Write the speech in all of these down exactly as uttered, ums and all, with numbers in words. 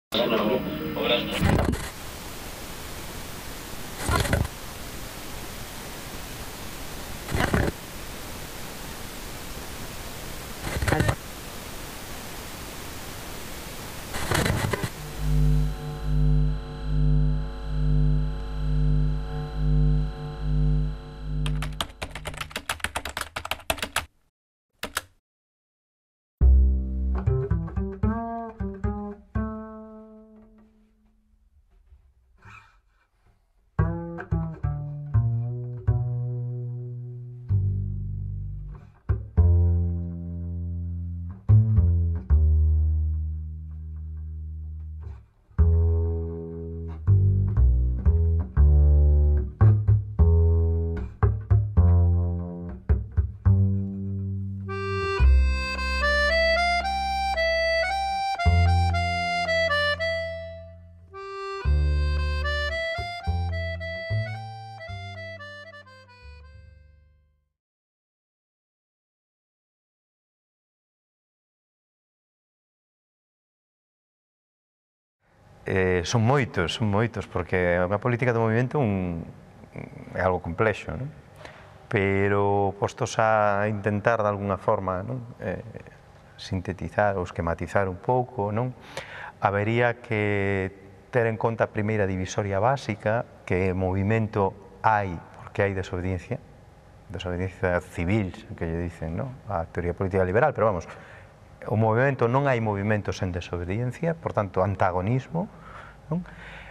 Eh, son moitos, son moitos, porque a política do movimento un, é algo complexo, non? Pero postos a intentar de alguna forma, non? Eh, sintetizar ou esquematizar un pouco, non? Habería que ter en conta a primeira divisoria básica, que movimento hai porque hai desobediencia, desobediencia civil, que lle dicen, non? A teoría política liberal, pero vamos, o movimento non hai movimento sen desobediencia, por tanto, antagonismo, non?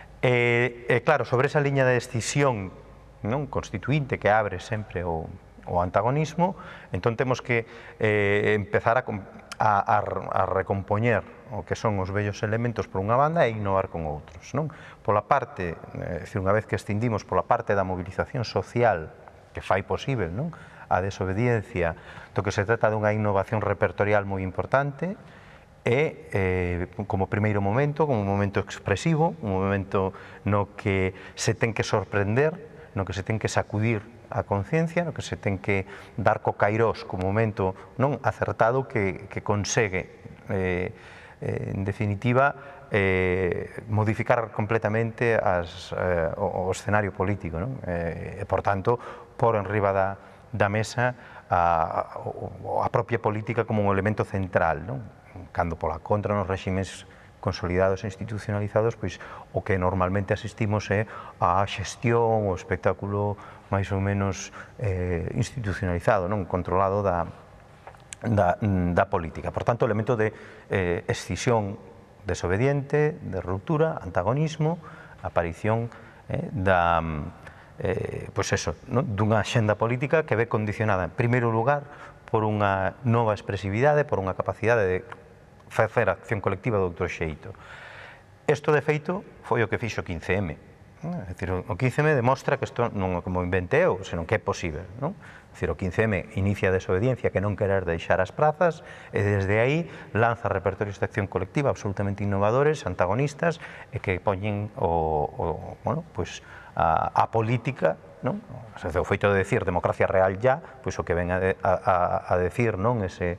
E, e claro, sobre esa liña de escisión, non, constituinte que abre sempre o, o antagonismo, entón temos que eh, empezar a, a, a recompoñer o que son os vellos elementos por unha banda e innovar con outros, non? Pola parte, é dicir, unha vez que escindimos pola parte da movilización social que fai posible, non? A desobediencia, do que se trata dunha innovación repertorial moi importante e, eh, como primeiro momento, como un momento expresivo, un momento no que se ten que sorprender, no que se ten que sacudir a conciencia, no que se ten que dar co cairós como momento non acertado que, que consegue, eh, eh, en definitiva, eh, modificar completamente as, eh, o, o escenario político, non? Eh, e, por tanto, por enriba da da mesa a, a propia política como un elemento central, non? Cando pola contra nos reximes consolidados e institucionalizados, pois o que normalmente asistimos é a xestión, o espectáculo máis ou menos eh, institucionalizado, non? Controlado da, da, da política. Por tanto, o elemento de eh, escisión desobediente, de ruptura, antagonismo, aparición eh, da Eh, pois eso, non? Dunha axenda política que ve condicionada, en primeiro lugar, por unha nova expresividade, por unha capacidade de facer acción colectiva de outro xeito. Isto, de feito, foi o que fixo o quince eme. É dicir, o quince eme demostra que isto non é como inventei eu, senón que é posible, non? É dicir, o quince eme inicia a desobediencia que non querer deixar as prazas e desde aí lanza repertorios de acción colectiva absolutamente innovadores, antagonistas e que poñen o, o bueno, pois, a, a política, non? O feito de decir democracia real ya, pois o que ven a, a, a decir, non? Ese,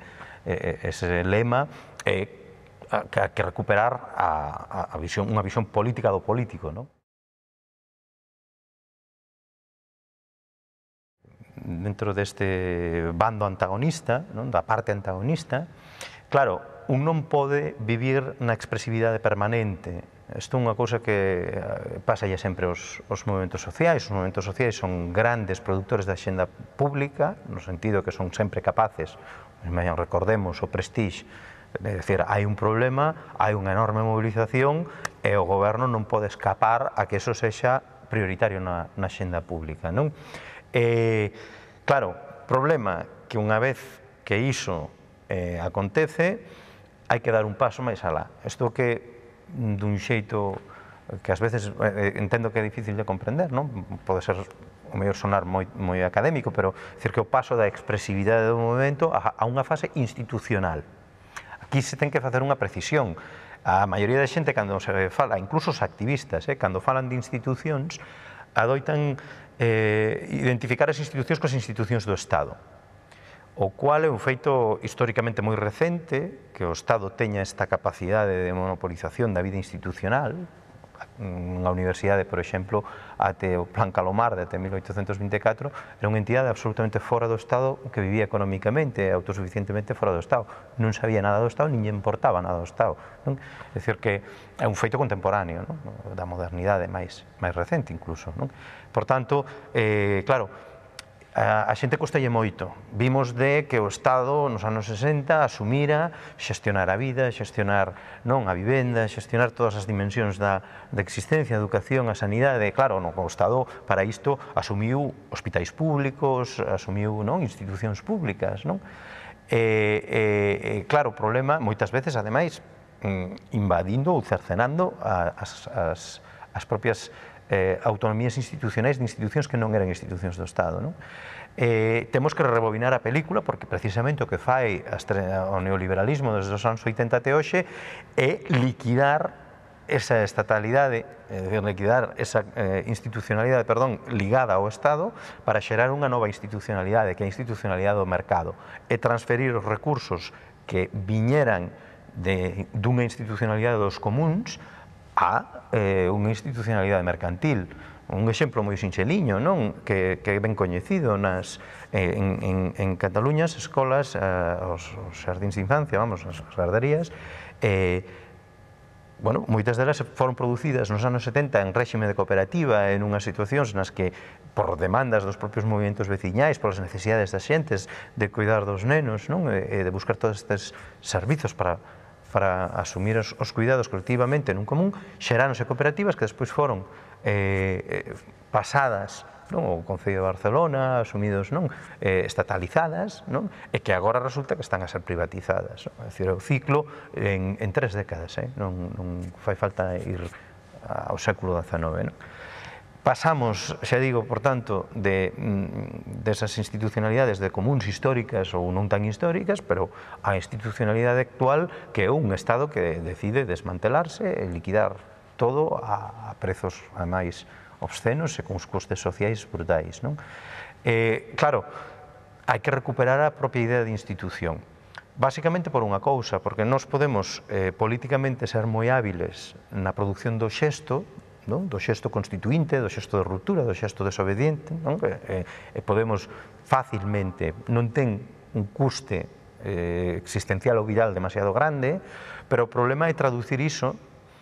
ese lema é que hai que recuperar a, a visión, unha visión política do político, non? Dentro deste bando antagonista, non? Da parte antagonista, claro, un non pode vivir na expresividade permanente. Isto é unha cousa que pasa ya sempre aos, aos movimentos sociais. Os movimentos sociais son grandes produtores da axenda pública, no sentido que son sempre capaces, recordemos o Prestige, é dicir, hai un problema, hai unha enorme movilización e o goberno non pode escapar a que eso sexa prioritario na, na axenda pública, non? E, claro, problema que unha vez que iso eh, acontece, hai que dar un paso máis alá. Isto que dun xeito que ás veces eh, entendo que é difícil de comprender, non? Pode ser o mellor sonar moi, moi académico, pero decir que o paso da expresividade do movimento a, a unha fase institucional. Aquí se ten que facer unha precisión. A maioría da xente, cando se fala, incluso os activistas, eh, cando falan de institucións, adoitan eh, identificar as institucións coas institucións do Estado. o cual é un feito históricamente moi recente que o Estado teña esta capacidade de monopolización da vida institucional. Unha universidade, por exemplo, até o Plan Calomarde, até mil oitocentos vinte e catro, era unha entidade absolutamente fora do Estado que vivía económicamente, autosuficientemente fora do Estado. Non sabía nada do Estado, nin lle importaba nada do Estado. Non? É dicir, que é un feito contemporáneo, non? Da modernidade máis, máis recente, incluso. Non? Por tanto, eh, claro, a xente costalle moito. Vimos de que o Estado nos anos sesenta asumira xestionar a vida, xestionar non a vivenda, xestionar todas as dimensións da, da existencia, a educación, a sanidade. Claro, no, o Estado para isto asumiu hospitais públicos, asumiu non institucións públicas. Non? E, e, claro, o problema, moitas veces, ademais, invadindo ou cercenando as, as, as propias Eh, autonomías institucionais de institucións que non eran institucións do Estado. Non? Eh, temos que rebobinar a película porque precisamente o que fai o neoliberalismo desde os anos oitenta até hoxe é liquidar esa estatalidade, é dicir, liquidar esa eh, institucionalidade, perdón, ligada ao Estado para xerar unha nova institucionalidade, que é a institucionalidade do mercado, e transferir os recursos que viñeran de, dunha institucionalidade dos comuns a eh, unha institucionalidade mercantil. Un exemplo moi sinxeliño, non? Que, que é ben coñecido nas, eh, en, en, en Cataluña, as escolas, eh, os, os xardíns de infancia, vamos, as, as garderías, eh, bueno, moitas delas foron producidas nos anos setenta en réxime de cooperativa, en unhas situacións nas que, por demandas dos propios movimentos veciñais, polas necesidades das xentes de cuidar dos nenos, non? E de buscar todos estes servizos para para asumir os, os cuidados colectivamente nun común, xeráronse cooperativas que despois foron eh, pasadas non, o Concello de Barcelona, asumidos non, eh, estatalizadas, non, e que agora resulta que están a ser privatizadas. Non? É dicir, o ciclo en, en tres décadas, eh? non, non fai falta ir ao século dezenove. Non? Pasamos, xa digo, por tanto, de, desas institucionalidades de comuns históricas ou non tan históricas, pero a institucionalidade actual que é un Estado que decide desmantelarse e liquidar todo a, a prezos, ademais, obscenos e con os costes sociais brutais. Non? Eh, claro, hai que recuperar a propia idea de institución. Básicamente por unha cousa, porque nós podemos eh, políticamente ser moi hábiles na produción do xesto, non? Do xesto constituinte, do xesto de ruptura, do xesto desobediente, non? E, e podemos facilmente, non ten un custe eh, existencial ou viral demasiado grande, pero o problema é traducir iso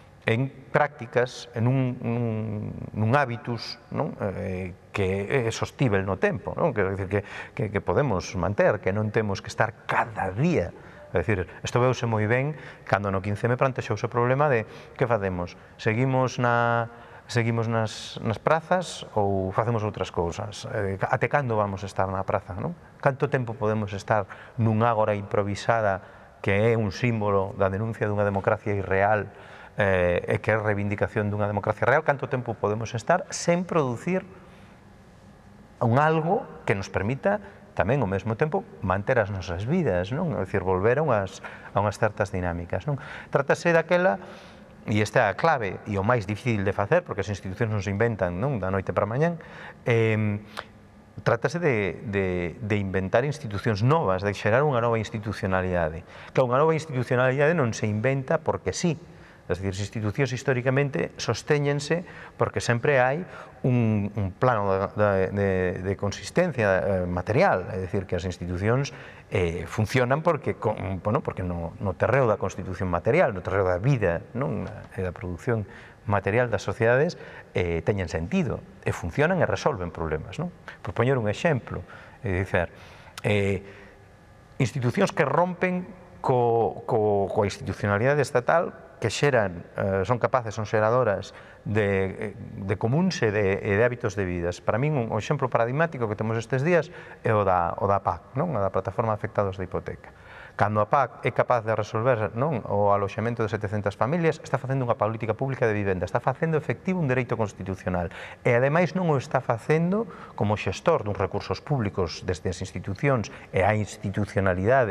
en prácticas, en un, un, un hábitus non? Eh, que é sostível no tempo, non? Que, que, que, que podemos manter, que non temos que estar cada día. É dicir, isto veuse moi ben cando no quince eme plantexouse o problema de que facemos? Seguimos na seguimos nas, nas prazas ou facemos outras cousas? Eh, até cando vamos estar na praza? Non? Canto tempo podemos estar nun ágora improvisada que é un símbolo da denuncia dunha democracia irreal eh, e que é reivindicación dunha democracia real? Canto tempo podemos estar sen producir un algo que nos permita tamén, ao mesmo tempo, manter as nosas vidas, non? É dicir, volver a unhas, a unhas certas dinámicas, non? Trátase daquela, e esta é a clave, e o máis difícil de facer, porque as institucións non se inventan, non? Da noite para mañán, eh, trátase de, de, de inventar institucións novas, de xerar unha nova institucionalidade. Claro, unha nova institucionalidade non se inventa porque sí. É dicir, as institucións históricamente sostéñense porque sempre hai un, un plano de, de, de consistencia material, é dicir, que as institucións eh, funcionan porque, con, bueno, porque no, no terreo da constitución material, no terreo da vida, non? E da produción material das sociedades eh, teñen sentido, e funcionan e resolven problemas. Non? Por poñer un exemplo, é dicir, eh, institucións que rompen co, co, coa institucionalidade estatal, que xeran, eh, son capaces, son xeradoras de, de comuns e de, de hábitos de vidas. Para min, un exemplo paradigmático que temos estes días é o da, o da P A C, non? A da Plataforma de Afectados da Hipoteca. Cando a P A C é capaz de resolver non? O aloxamento de setecentas familias, está facendo unha política pública de vivenda, está facendo efectivo un dereito constitucional e, ademais, non o está facendo como xestor duns recursos públicos desde as institucións e a institucionalidade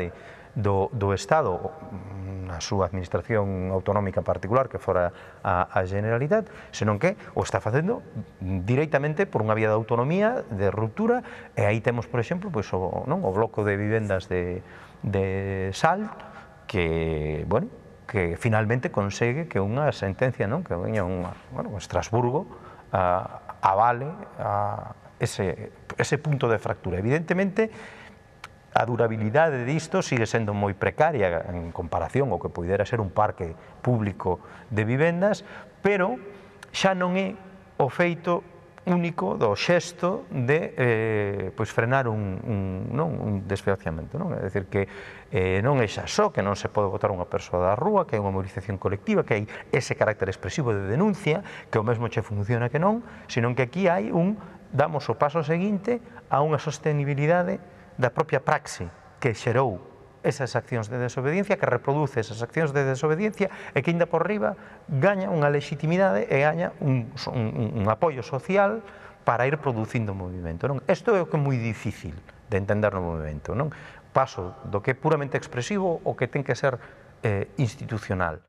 do, do Estado, na súa administración autonómica particular, que fora a, a Generalitat, senón que o está facendo directamente por unha vía de autonomía, de ruptura, e aí temos, por exemplo, pois, o, non, o bloco de vivendas de, de Salt, que, bueno, que finalmente consegue que unha sentencia, non, que veña unha, bueno, Estrasburgo, a, avale a ese, ese punto de fractura. Evidentemente, a durabilidade disto sigue sendo moi precaria en comparación ao que poidera ser un parque público de vivendas, pero xa non é o feito único do xesto de eh, pois frenar un, un, non, un desfianciamento, non? É dicir, que eh, non é xa só que non se pode botar unha persoa da rúa, que hai unha movilización colectiva, que hai ese carácter expresivo de denuncia, que o mesmo che funciona que non, senón que aquí hai un, damos o paso seguinte a unha sostenibilidade da propia praxe que xerou esas accións de desobediencia, que reproduce esas accións de desobediencia e que, ainda por riba, gaña unha legitimidade e gaña un, un, un apoio social para ir producindo movimento, non? Isto é o que é moi difícil de entender no movimento, non? Paso do que é puramente expresivo ao que ten que ser eh, institucional.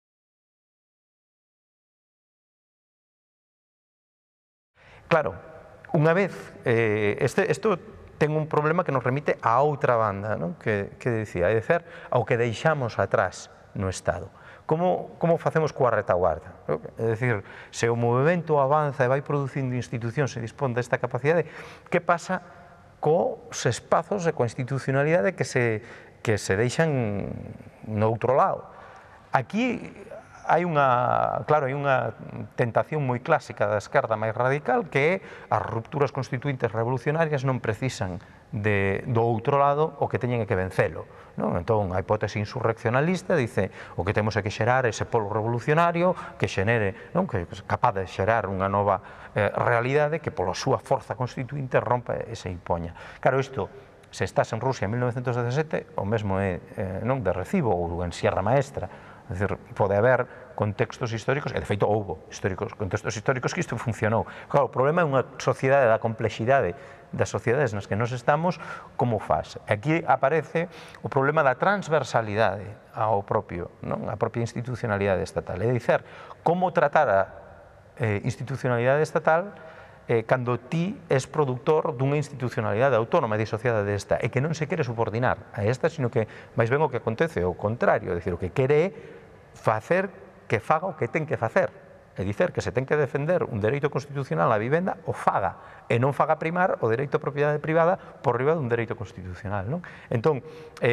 Claro, unha vez, eh, este, isto ten un problema que nos remite a outra banda, non? Que, que dicía, é dicer, ao que deixamos atrás no Estado. Como, como facemos coa retaguarda? É dicir, se o movimento avanza e vai producindo institucións e dispón desta capacidade, que pasa cos espazos e coa institucionalidade que se, que se deixan no outro lado? Aquí hai unha, claro, hai unha tentación moi clásica da esquerda máis radical, que é as rupturas constituintes revolucionarias non precisan de, do outro lado o que teñen é que vencelo, non? Entón, a hipótese insurreccionalista dice o que temos é que xerar ese polo revolucionario que xenere, non? Que é capaz de xerar unha nova eh, realidade que pola súa forza constituinte rompa e se impoña. Claro, isto, se estás en Rusia en mil novecentos dezasete, o mesmo é eh, non de recibo, ou en Sierra Maestra. É dicir, pode haber contextos históricos, e de feito houbo históricos, contextos históricos que isto funcionou. Claro, o problema é unha sociedade da complexidade das sociedades nas que nos estamos, como faz? Aquí aparece o problema da transversalidade ao propio, non? A propia institucionalidade estatal. É dicir, como tratar a eh, institucionalidade estatal eh, cando ti és produtor dunha institucionalidade autónoma e disociada desta, e que non se quere subordinar a esta, sino que máis ben o que acontece é o contrario, é dicir, o que quere é facer que faga o que ten que facer, é dicir, que se ten que defender un dereito constitucional á vivenda, o faga, e non faga primar o dereito á propiedade privada por riba dun dereito constitucional, non? Entón,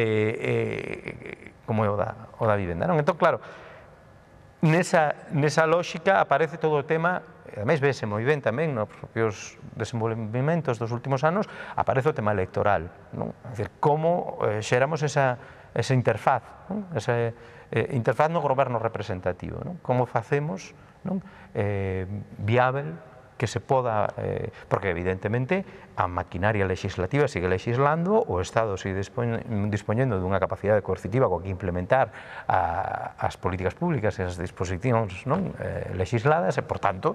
eh, eh, como é o da, o da vivenda, non? Entón, claro, nesa, nesa lógica aparece todo o tema, e ademais vese moi ben tamén nos propios desenvolvimentos dos últimos anos, aparece o tema electoral, non? É dicir, como eh, xeramos esa, esa interfaz, non? Esa eh, interfaz no goberno representativo, non? Como facemos, non? Eh, viável que se poda, eh, porque evidentemente a maquinaria legislativa sigue legislando, o Estado sigue dispoñendo dunha capacidade coercitiva coa que implementar a, as políticas públicas e as disposicións, non? Eh, legisladas, e, por tanto,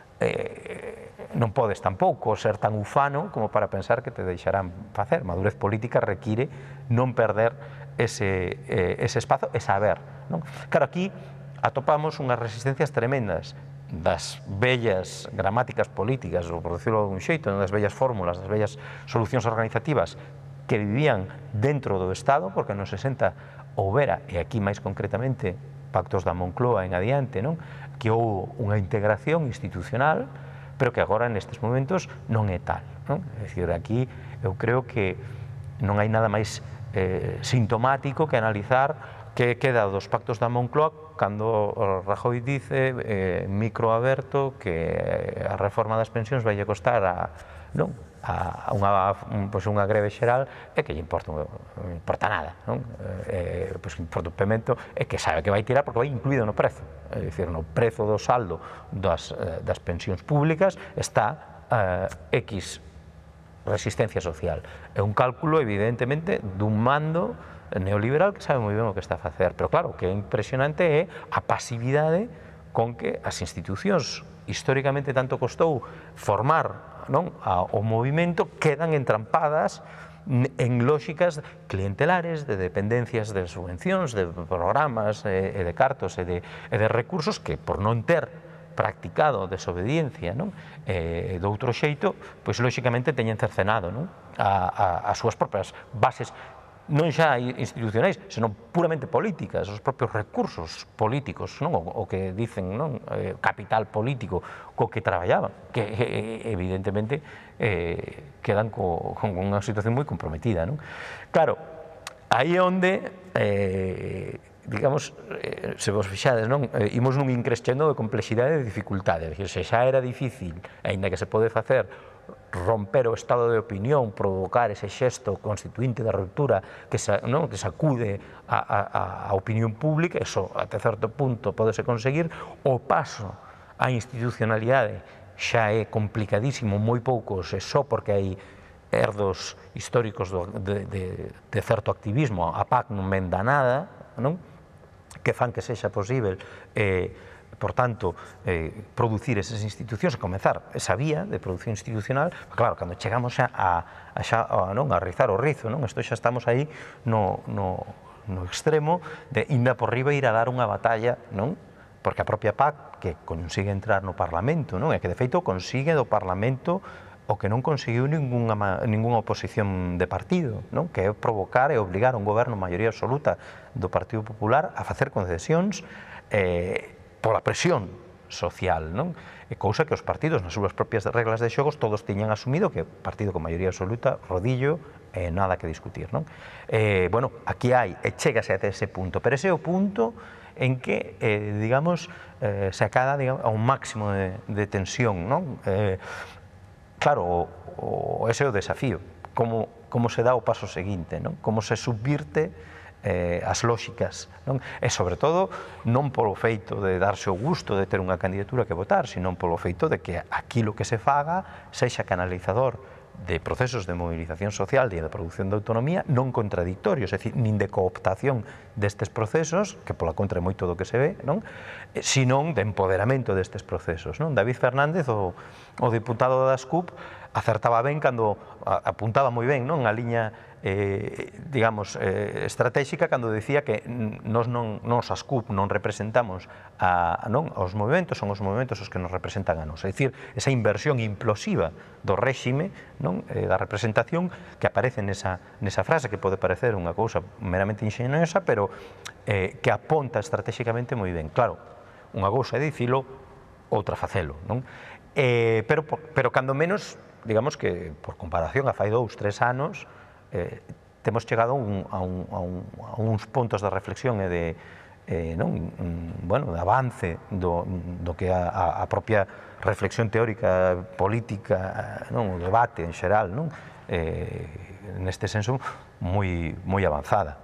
eh, non podes tampouco ser tan ufano como para pensar que te deixarán facer. Madurez política require non perder ese, eh, ese espazo e saber, non? Claro, aquí atopamos unhas resistencias tremendas das vellas gramáticas políticas, ou por decirlo dun xeito, das vellas fórmulas, das vellas solucións organizativas que vivían dentro do Estado, porque nos sesenta houbera, e aquí máis concretamente pactos da Moncloa en adiante, non? Que houve unha integración institucional, pero que agora nestes momentos non é tal, non? É dicir, aquí eu creo que non hai nada máis eh, sintomático que analizar que queda dos pactos da Moncloa cando Rajoy dice, eh, micro aberto, que a reforma das pensións vai costar a, non? a unha, pois unha greve xeral e que lle importa, non importa nada, non? Eh, pois importa o pemento e que sabe que vai tirar porque vai incluído no prezo, é dicir, no prezo do saldo das, das pensións públicas está eh, X resistencia social. É un cálculo evidentemente dun mando neoliberal que sabe moi ben o que está a facer, pero claro, o que é impresionante é a pasividade con que as institucións históricamente tanto costou formar, non, o movimento, quedan entrampadas en lóxicas clientelares, de dependencias de subvencións, de programas e de cartos e de, e de recursos que, por non ter practicado desobediencia, non? E, de outro xeito, pois lóxicamente teñen cercenado, non? A, a, as súas propias bases, non xa institucionais, senón puramente políticas, os propios recursos políticos, non? O, o que dicen, non? Eh, capital político co que traballaban, que eh, evidentemente eh, quedan co, con unha situación moi comprometida, non? Claro, aí é onde, eh, digamos, eh, se vos fixades, non? Eh, imos nun increscendo de complexidade e de dificultade, se xa era difícil, aínda que se pode facer, romper o estado de opinión, provocar ese xesto constituinte da ruptura que, sa, non? que sacude a, a, a opinión pública, eso até certo punto podese conseguir. O paso á institucionalidade xa é complicadísimo, moi poucos, e só porque hai herdos históricos do, de, de, de certo activismo, a P A C non menda nada, non? Que fan que sexa posible eh, por tanto, eh, producir esas institucións, a comezar esa vía de producción institucional. Claro, cando chegamos xa a, a, xa, a, non, a rizar o rizo, non? Isto xa estamos aí no, no, no extremo de inda por riba ir a dar unha batalla, non? Porque a propia P A C, que consigue entrar no Parlamento, non? E que de feito consigue do Parlamento o que non conseguiu ningunha, ningunha oposición de partido, non? Que é provocar e obligar a un goberno maioría absoluta do Partido Popular a facer concesións eh, pola presión social, non? E cousa que os partidos, nas súas propias reglas de xogos, todos tiñan asumido que partido con maioría absoluta, rodillo, eh, nada que discutir, non? Eh, bueno, aquí hai, e chégase até ese punto, pero ese é o punto en que, eh, digamos, eh, se acada, digamos, a un máximo de, de tensión, non? Eh, claro, o, o, ese é o desafío, como, como se dá o paso seguinte, non? Como se subvirte Eh, as lóxicas, non? E sobre todo non polo feito de darse o gusto de ter unha candidatura que votar, senón polo feito de que aquilo que se faga sexa canalizador de procesos de movilización social e de produción de autonomía non contradictorios, é dicir, nin de cooptación destes procesos, que pola contra é moito do que se ve, non? Sinón de empoderamento destes procesos, non? David Fernández, o, o diputado das C U P, acertaba ben cando apuntaba moi ben, non? A liña Eh, digamos, eh, estratégica cando decía que nos, non, nos as C U P non representamos a, non, aos movimentos, son os movimentos os que nos representan a nos, é dicir, esa inversión implosiva do réxime, non, eh, da representación que aparece nesa, nesa frase, que pode parecer unha cousa meramente ingeniosa, pero eh, que aponta estratégicamente moi ben. Claro, unha cousa é dicilo, outra facelo, non? Eh, pero, pero cando menos, digamos que por comparación a fai dous, tres anos, Eh, temos chegado un, a, un, a, un, a uns puntos de reflexión e de, eh, non, bueno, de avance do, do que a, a propia reflexión teórica, política, non, o debate en xeral, non, eh, neste senso moi, moi avanzada.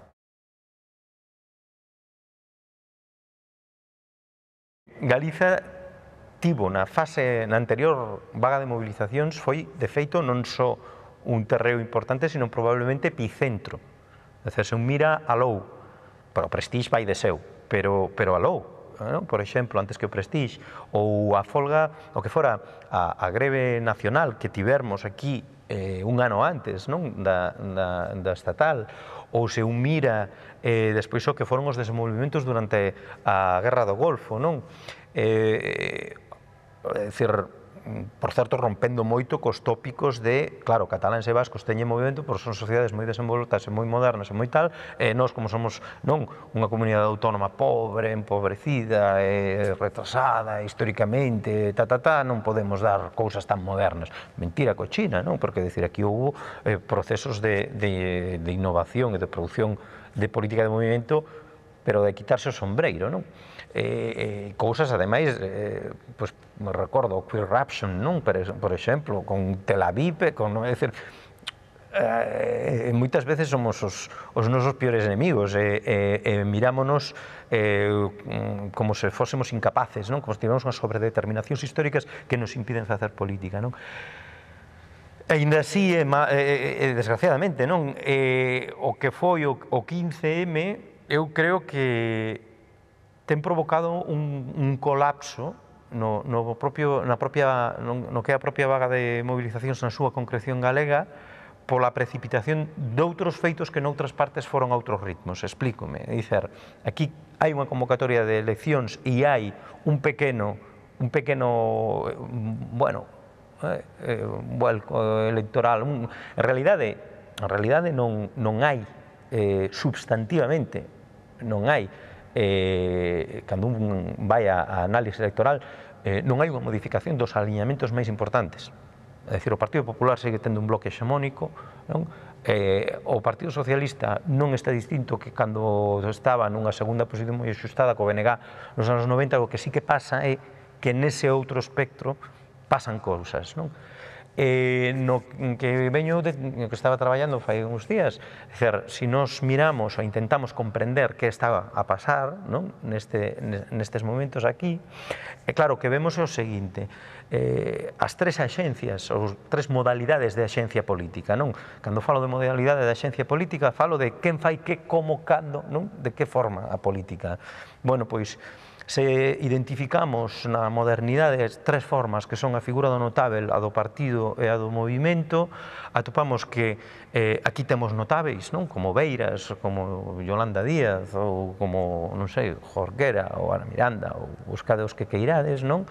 Galiza tivo na fase, na anterior vaga de movilizacións, foi de feito non só un terreo importante, sino probablemente epicentro. É dicir, se un mira alou, pero o Prestige vai de seu, pero, pero alou, non? Por exemplo, antes que o Prestige, ou a folga, o que fora a, a greve nacional que tivermos aquí eh, un ano antes, non? Da, da, da estatal, ou se un mira eh, despois o que foron os desenvolvimentos durante a Guerra do Golfo, non? Eh, é dicir, por certo, rompendo moito cos tópicos de, claro, cataláns e vascos teñen movimento, porque son sociedades moi desenvoltas e moi modernas e moi tal, e nós, como somos, non, unha comunidade autónoma pobre, empobrecida, e retrasada históricamente, ta, ta, ta, non podemos dar cousas tan modernas. Mentira cochina, non? Porque, decir, aquí houve eh, procesos de, de, de innovación e de produción de política de movimento, pero de quitarse o sombreiro, non? Eh, eh, cousas, ademais, eh, pues, me recordo o Queer Raption, non? Por, por exemplo, con Tel Aviv, con, é dicir, eh, moitas veces somos os, os nosos piores enemigos, e eh, eh, mirámonos eh, como se fósemos incapaces, non? Como se tivemos unhas sobredeterminacións históricas que nos impiden facer política, non? E ainda así, eh, eh, desgraciadamente, non? Eh, o que foi o, o quince eme, eu creo que ten provocado un, un colapso no, no propio, na propia, no, no que é a propia vaga de movilizacións na súa concreción galega, pola precipitación doutros feitos que noutras partes foron a outros ritmos. Explícome. Dicer, aquí hai unha convocatoria de eleccións e hai un pequeno, un pequeno, bueno, eh, un vuelco electoral. Un, en realidade, en realidade non, non hai eh, substantivamente, non hai, eh, cando un vai a análise electoral, eh, non hai unha modificación dos alineamentos máis importantes. É dicir, o Partido Popular segue tendo un bloque hexemónico, non? Eh, o Partido Socialista non está distinto que cando estaba nunha segunda posición moi axustada co B N G nos anos noventa. O que sí que pasa é que nese outro espectro pasan cousas, non? Eh, no que veño de, no que estaba traballando fai uns días, é dicir, se nos miramos ou intentamos comprender que estaba a pasar, non? Neste, nestes momentos aquí, é claro que vemos o seguinte: eh, as tres axencias, ou tres modalidades de axencia política, non? Cando falo de modalidade de axencia política, falo de quen fai que, como, cando, non? De que forma a política. Bueno, pois, se identificamos na modernidade tres formas que son a figura do notável, a do partido e a do movimento, atopamos que eh, aquí temos notáveis, non? Como Beiras, como Yolanda Díaz, ou como, non sei, Jorquera, ou Ana Miranda, ou buscade os que queirades, non?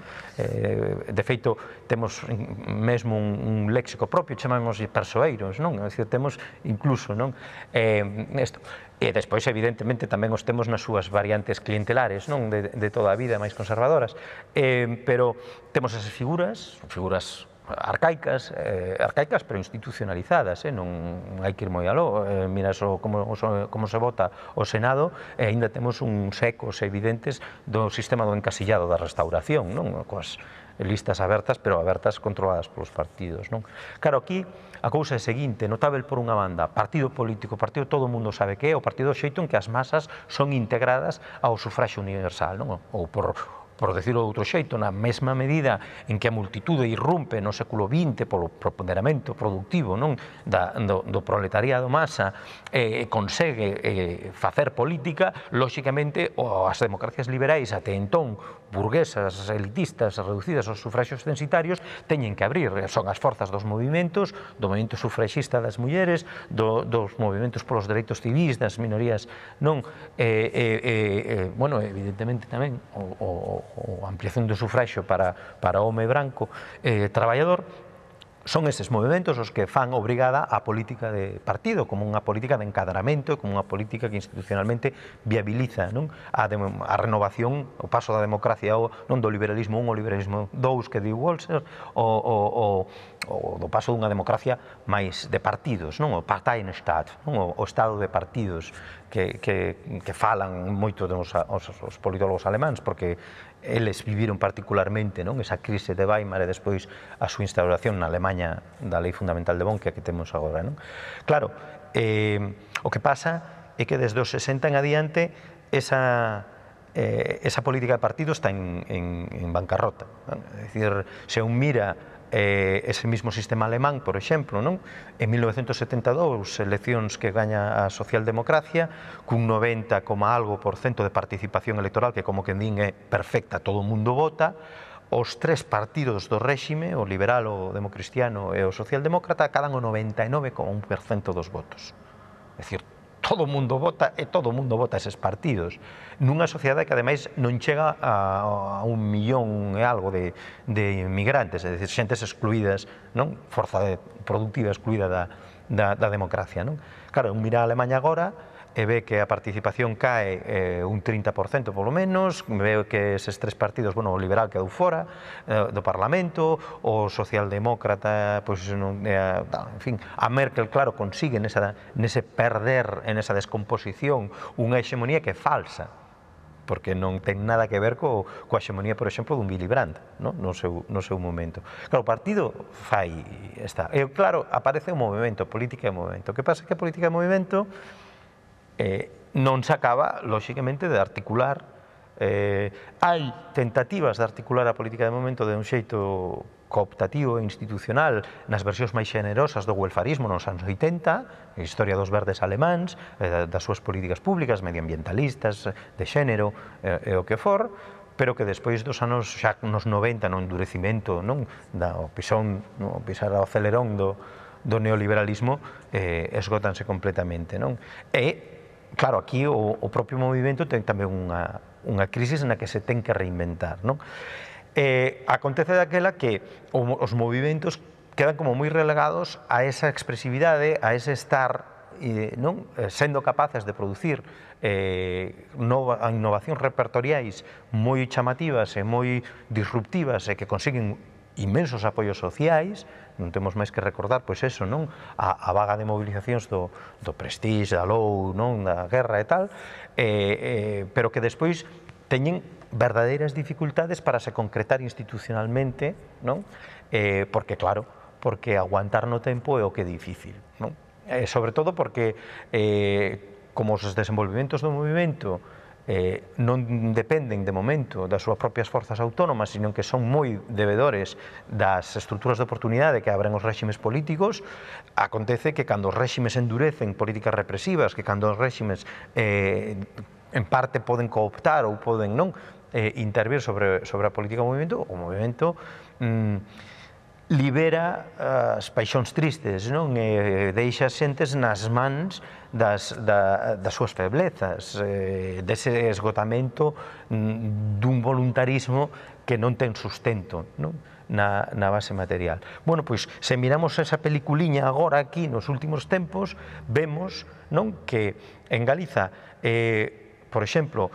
Eh, de feito, temos mesmo un, un léxico propio, chamamos persoeiros, non? É dicir, temos incluso, non? Eh, esto. E despois, evidentemente, tamén os temos nas súas variantes clientelares, non? De, de toda a vida, máis conservadoras. Eh, pero temos esas figuras, figuras arcaicas, eh, arcaicas pero institucionalizadas, eh? Non hai que ir moi aló. Eh, miras o, como, o, como se vota o Senado, e aínda temos uns ecos evidentes do sistema do encasillado da restauración, non? Coas listas abertas, pero abertas controladas polos partidos, non? Claro, aquí a cousa é seguinte: notável por unha banda, partido político, partido todo o mundo sabe que é, o partido xeito en que as masas son integradas ao sufraxio universal, non? Ou por por decirlo de outro xeito, na mesma medida en que a multitude irrumpe no século vinte polo proponderamento productivo, non? Da, do, do proletariado masa, e eh, consegue eh, facer política, lóxicamente as democracias liberais até entón burguesas, elitistas, reducidas aos sufraxios censitarios, teñen que abrir. Son as forzas dos movimentos, do movimento sufraxista das mulleres, do, dos movimentos polos dereitos civis, das minorías, non? Eh, eh, eh, bueno, evidentemente tamén o, o ou ampliación do sufraxio para, para o home branco eh, traballador. Son eses movimentos os que fan obrigada a política de partido, como unha política de encadramento, como unha política que institucionalmente viabiliza, non? A, de, a renovación, o paso da democracia, o, non do liberalismo un ao liberalismo dous que di Walser, o, o, o, o do paso dunha democracia máis de partidos, non? O Parteienstaat, non? O, o estado de partidos que, que, que falan moito dos, os, os politólogos alemáns, porque eles viviron particularmente, non? Esa crise de Weimar e despois a súa instauración na Alemanha da Lei Fundamental de Bonn que temos agora, non? Claro, eh, o que pasa é que desde os sesenta en adiante esa, eh, esa política de partido está en, en, en bancarrota, non? É dicir, se un mira eh, ese mismo sistema alemán, por exemplo, non? En mil novecentos setenta e dous, eleccións que gaña a socialdemocracia, cun noventa, algo por cento de participación electoral, que como que din é perfecta, todo o mundo vota. Os tres partidos do réxime, o liberal, o democristiano e o socialdemócrata, acadan o noventa e nove coma un por cento dos votos. É dicir, todo o mundo vota e todo o mundo vota eses partidos nunha sociedade que ademais non chega a, a un millón e algo de, de inmigrantes, é dicir, xentes excluídas, non? Forza de, productiva excluída da, da, da democracia, non? Claro, un mira a Alemanha agora e ve que a participación cae eh, un trinta por cento polo menos, ve que eses tres partidos, bueno, o liberal quedou fora eh, do Parlamento, o socialdemócrata, pois, non, eh, en fin, a Merkel, claro, consigue nesa, nese perder, en esa descomposición, unha hexemonía que é falsa, porque non ten nada que ver co, coa hexemonía, por exemplo, dun Willy Brandt, no? No, seu, no seu momento. Claro, o partido fai esta. E, claro, aparece o movimento, política de movimento. O que pasa é que a política de movimento Eh, non se acaba, lóxicamente, de articular. Eh, hai tentativas de articular a política de momento de un xeito cooptativo e institucional nas versións máis xenerosas do welfarismo nos anos oitenta, a historia dos verdes alemáns, eh, das súas políticas públicas, medioambientalistas, de xénero, e eh, o que for, pero que despois dos anos xa nos noventa, no endurecimento, non? Da, o pisón, no? O pisar ao acelerón do do neoliberalismo eh, esgótanse completamente, non? E, claro, aquí o, o propio movimento ten tamén unha, unha crisis na que se ten que reinventar, non? Eh, acontece daquela que os movimentos quedan como moi relegados a esa expresividade, a ese estar eh, non sendo capaces de producir eh, nova, innovacións repertoriais moi chamativas e moi disruptivas e que consiguen inmensos apoios sociais. Non temos máis que recordar, pois eso, non? A, a vaga de movilizacións do, do Prestige, da L O U, non? Da guerra e tal, eh, eh, pero que despois teñen verdadeiras dificultades para se concretar institucionalmente, non? Eh, porque, claro, porque aguantar no tempo é o que é difícil, non? Eh, sobre todo porque, eh, como os desenvolvimentos do movimento eh, non dependen de momento das súas propias forzas autónomas, sino que son moi devedores das estruturas de oportunidade que abren os réximes políticos, acontece que cando os réximes endurecen políticas represivas, que cando os réximes eh, en parte poden cooptar ou poden non eh, intervir sobre, sobre a política do movimento, o movimento mm, libera as paixóns tristes, non? E deixa as xentes nas mans das, da, das súas feblezas, eh, dese esgotamento dun voluntarismo que non ten sustento, non? Na, na base material. Bueno, pois, se miramos esa peliculiña agora aquí nos últimos tempos, vemos, non, que en Galiza, eh, por exemplo,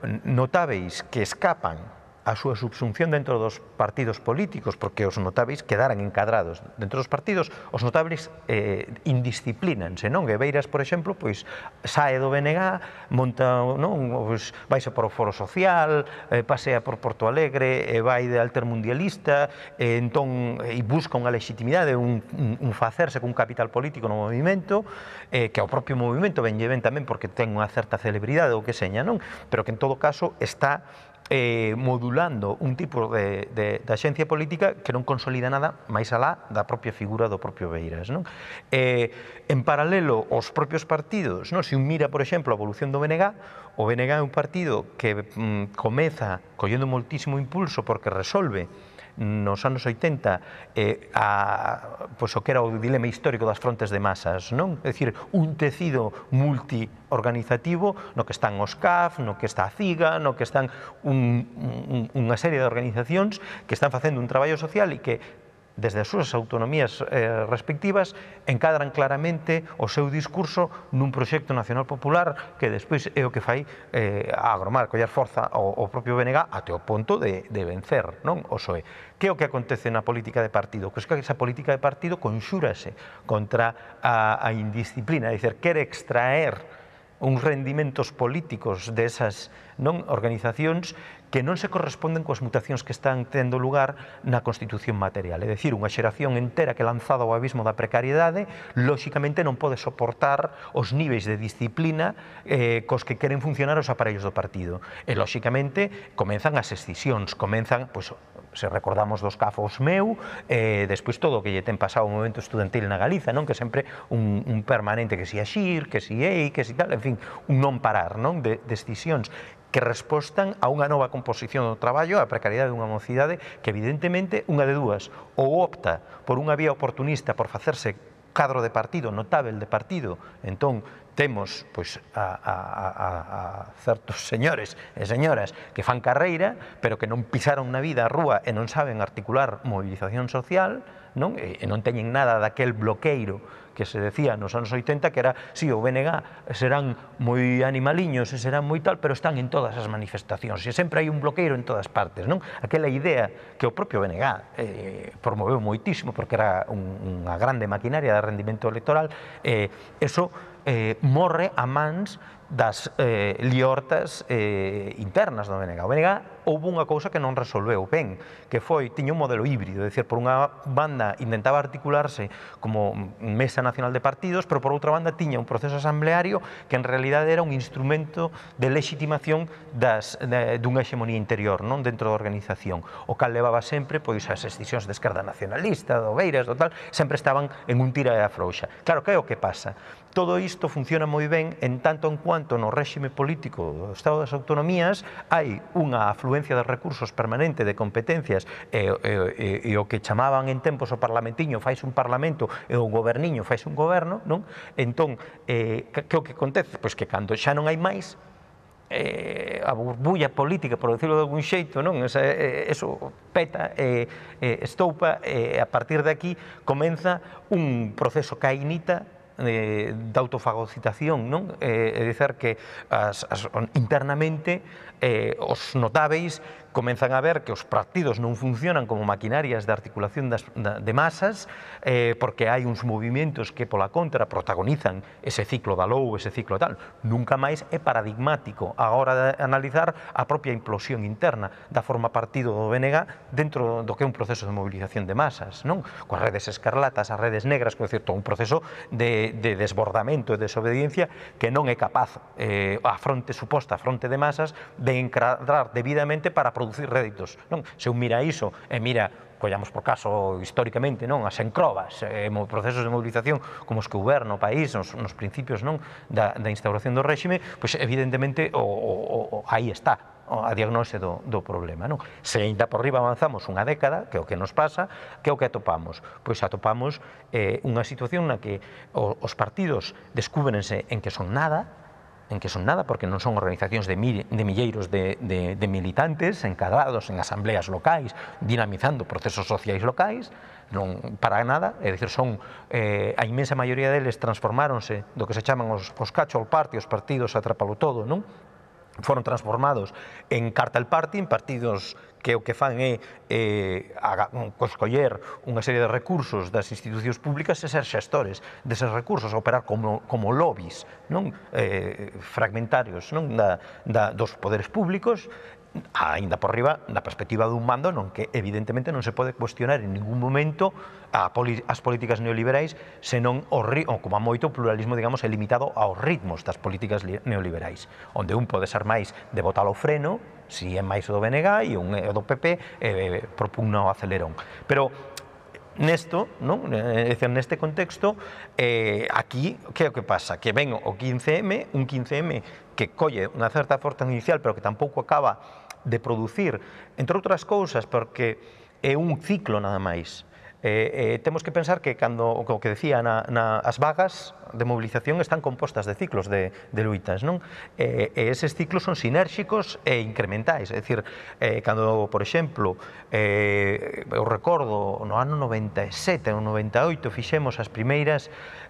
notábeis que escapan a súa subsunción dentro dos partidos políticos, porque os notáveis quedaran encadrados dentro dos partidos, os notáveis eh, indisciplínanse, non? Gueveiras, por exemplo, pois sae do B N G, monta, non? Pois, vaise por o Foro Social, eh, pasea por Porto Alegre, e vai de altermundialista, e entón e busca unha legitimidade, un, un, un facerse cun capital político no movimento, eh, que ao propio movimento venlle ben tamén porque ten unha certa celebridade ou que seña, non? Pero que en todo caso está Eh, modulando un tipo de, de, de axencia política que non consolida nada máis alá da propia figura do propio Beiras, non? Eh, en paralelo, os propios partidos, non? Se un mira, por exemplo, a evolución do B N G, o B N G é un partido que mm, comeza collendo moltísimo impulso porque resolve nos anos oitenta eh, a, pois, o que era o dilema histórico das frontes de masas, non? É dicir, un tecido multiorganizativo no que están os C A F, no que está a CIGA, no que están un, un, unha serie de organizacións que están facendo un traballo social e que desde as súas autonomías eh, respectivas, encadran claramente o seu discurso nun proxecto nacional popular que despois é o que fai eh, a agromar, coller forza o, o propio B N G até o punto de, de vencer, non? O P S O E. Que é o que acontece na política de partido? Pois que esa política de partido conxúrase contra a, a indisciplina, é dicir, quere extraer uns rendimentos políticos desas non organizacións que non se corresponden coas mutacións que están tendo lugar na Constitución material. É dicir, unha xeración entera que lanzada ao abismo da precariedade, lóxicamente non pode soportar os niveis de disciplina eh, cos que queren funcionar os aparellos do partido. E, lóxicamente, comenzan as escisións, comenzan, pois, se recordamos dos cafos meu, eh, despois todo o que lle ten pasado o movimento estudantil na Galiza, non? Que sempre un, un permanente que si a Xir, que si E I, que si tal, en fin, un non parar, non? De, de escisións que respostan a unha nova composición do traballo, a precariedade dunha mocidade que evidentemente unha de dúas, ou opta por unha vía oportunista por facerse cadro de partido, notável de partido, entón temos pois a, a, a, a certos señores e señoras que fan carreira, pero que non pisaron na vida a rúa e non saben articular movilización social, non? E, e non teñen nada daquel bloqueiro que se decía nos anos oitenta, que era, si, sí, o B N G serán moi animaliños e serán moi tal, pero están en todas as manifestacións, e sempre hai un bloqueiro en todas partes, non? Aquela idea que o propio B N G eh, promoveu moitísimo, porque era un, unha grande maquinaria de rendimento electoral, eh, eso eh, morre a mans das eh, liortas eh, internas do B N G. O B N G houve unha cousa que non resolveu ben, que foi, tiña un modelo híbrido, é dicir, por unha banda intentaba articularse como Mesa Nacional de Partidos, pero por outra banda tiña un proceso asambleario que en realidade era un instrumento de legitimación das, de, dunha hexemonía interior, non, dentro da organización, o cal levaba sempre pois as escisións de esquerda nacionalista, do Beiras, do tal, sempre estaban en un tira e afrouxa. Claro, que é o que pasa? todo isto funciona moi ben en tanto en cuanto no réxime político do Estado das Autonomías hai unha afluencia de recursos permanente de competencias e, e, e o que chamaban en tempos o parlamentiño fais un parlamento e o goberniño fais un goberno, non? Entón, eh, que, que o que acontece? Pois que cando xa non hai máis, eh, a burbulla política, por decirlo de algún xeito, non? Esa, eh, eso peta, eh, eh, estoupa, e eh, a partir de aquí comeza un proceso cainita de, de autofagocitación, non? Eh, é dizer que as, as, internamente eh, os notáveis comenzan a ver que os partidos non funcionan como maquinarias de articulación das, de masas, eh, porque hai uns movimentos que pola contra protagonizan ese ciclo da lou, ese ciclo tal. Nunca máis é paradigmático a hora de analizar a propia implosión interna da forma partido do B N G dentro do que é un proceso de movilización de masas, non? Coas redes escarlatas, as redes negras, é certo, un proceso de, de desbordamento e desobediencia que non é capaz eh, a fronte suposta, a fronte de masas, de encadrar debidamente para producir réditos, non? Se un mira iso e mira, collamos por caso históricamente, non, as encrobas, eh, procesos de movilización como os que houber no país, nos, nos principios, non, da, da instauración do réxime, pois evidentemente o, o, o, aí está a diagnose do, do problema, non? Se ainda por riba avanzamos unha década, que é o que nos pasa, que é o que atopamos? Pois atopamos eh, unha situación na que o, os partidos descúbrense en que son nada, en que son nada, porque non son organizacións de, mil, de milleiros de, de, de militantes encadrados en asambleas locais, dinamizando procesos sociais locais, non para nada, é dicir, son eh, a inmensa maioría deles transformáronse do que se chaman os, os catch-all party, os partidos atrapalo todo, non? Foron transformados en cartel party, en partidos que o que fan é eh, escoller unha serie de recursos das institucións públicas e ser xestores deses recursos, operar como, como lobbies, non? Eh, fragmentarios, non? Da, da, dos poderes públicos, aínda por riba da perspectiva dun mando non que evidentemente non se pode cuestionar en ningún momento a poli, as políticas neoliberais, senón o, o como a moito o pluralismo, digamos, é limitado aos ritmos das políticas neoliberais, onde un pode ser máis de botar ao freno, si é máis do B N G e un é do P P eh, propugna o acelerón. Pero nesto, non? É dicir, neste contexto, eh, aquí, que é o que pasa? Que ven o quince eme, un quince eme que colle unha certa forza inicial, pero que tampouco acaba de producir, entre outras cousas, porque é un ciclo nada máis. Eh, eh, temos que pensar que cando, o que decía, na, na, as vagas de movilización están compostas de ciclos de, de luitas, non? E, e eses ciclos son sinérxicos e incrementais, é dicir, eh, cando, por exemplo, eh, eu recordo no ano noventa e sete ou noventa e oito fixemos as primeiras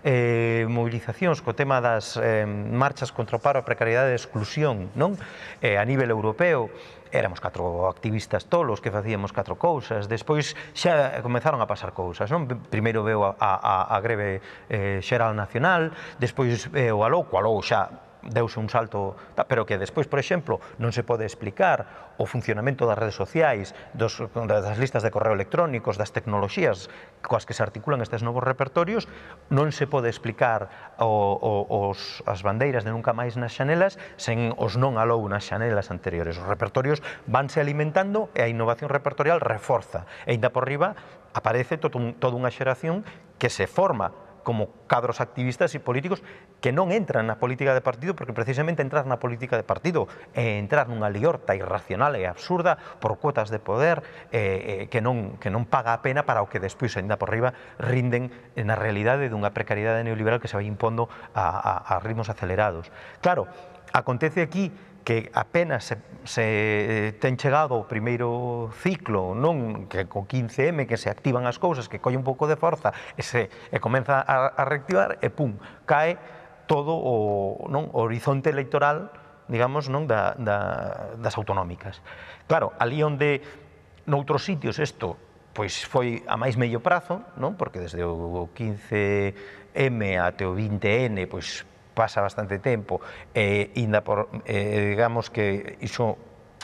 eh, movilizacións co tema das eh, marchas contra o paro, a precariedade e a exclusión, non? Eh, a nivel europeo, éramos catro activistas tolos que facíamos catro cousas, despois xa comezaron a pasar cousas, non? Primeiro veo a, a, a greve eh, xeral nacional, despois veo a LOU, coa LOU xa deuse un salto, pero que despois, por exemplo, non se pode explicar o funcionamento das redes sociais, dos, das listas de correo electrónicos, das tecnoloxías coas que se articulan estes novos repertorios, non se pode explicar o, o, os, as bandeiras de nunca máis nas xanelas sen os non alou nas xanelas anteriores. Os repertorios vanse alimentando e a innovación repertorial reforza. E ainda por riba aparece todo un, toda unha xeración que se forma como cadros activistas e políticos que non entran na política de partido, porque precisamente entrar na política de partido é entrar nunha liorta irracional e absurda por cuotas de poder eh, que, non, que non paga a pena para o que despois, ainda por riba, rinden na realidade dunha precariedade neoliberal que se vai impondo a, a, a ritmos acelerados. Claro, acontece aquí que apenas se, se ten chegado o primeiro ciclo, non? Que co quince eme que se activan as cousas, que colle un pouco de forza e, se, e comeza a, a reactivar e pum, cae todo o, non? O horizonte electoral, digamos, non? Da, da, das autonómicas. Claro, ali onde noutros sitios isto pois foi a máis medio prazo, non? Porque desde o quince eme até o vinte ene, pois pasa bastante tempo e ainda por, eh, digamos que iso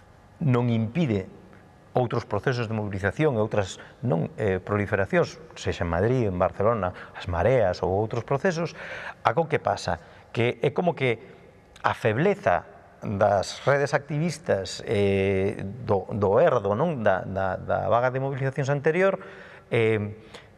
non impide outros procesos de movilización e outras non eh, proliferacións, sexa en Madrid, en Barcelona, as mareas ou outros procesos. Algo que pasa, que é como que a febleza das redes activistas eh, do, do erdo, non? Da, da, da vaga de movilizacións anterior, eh,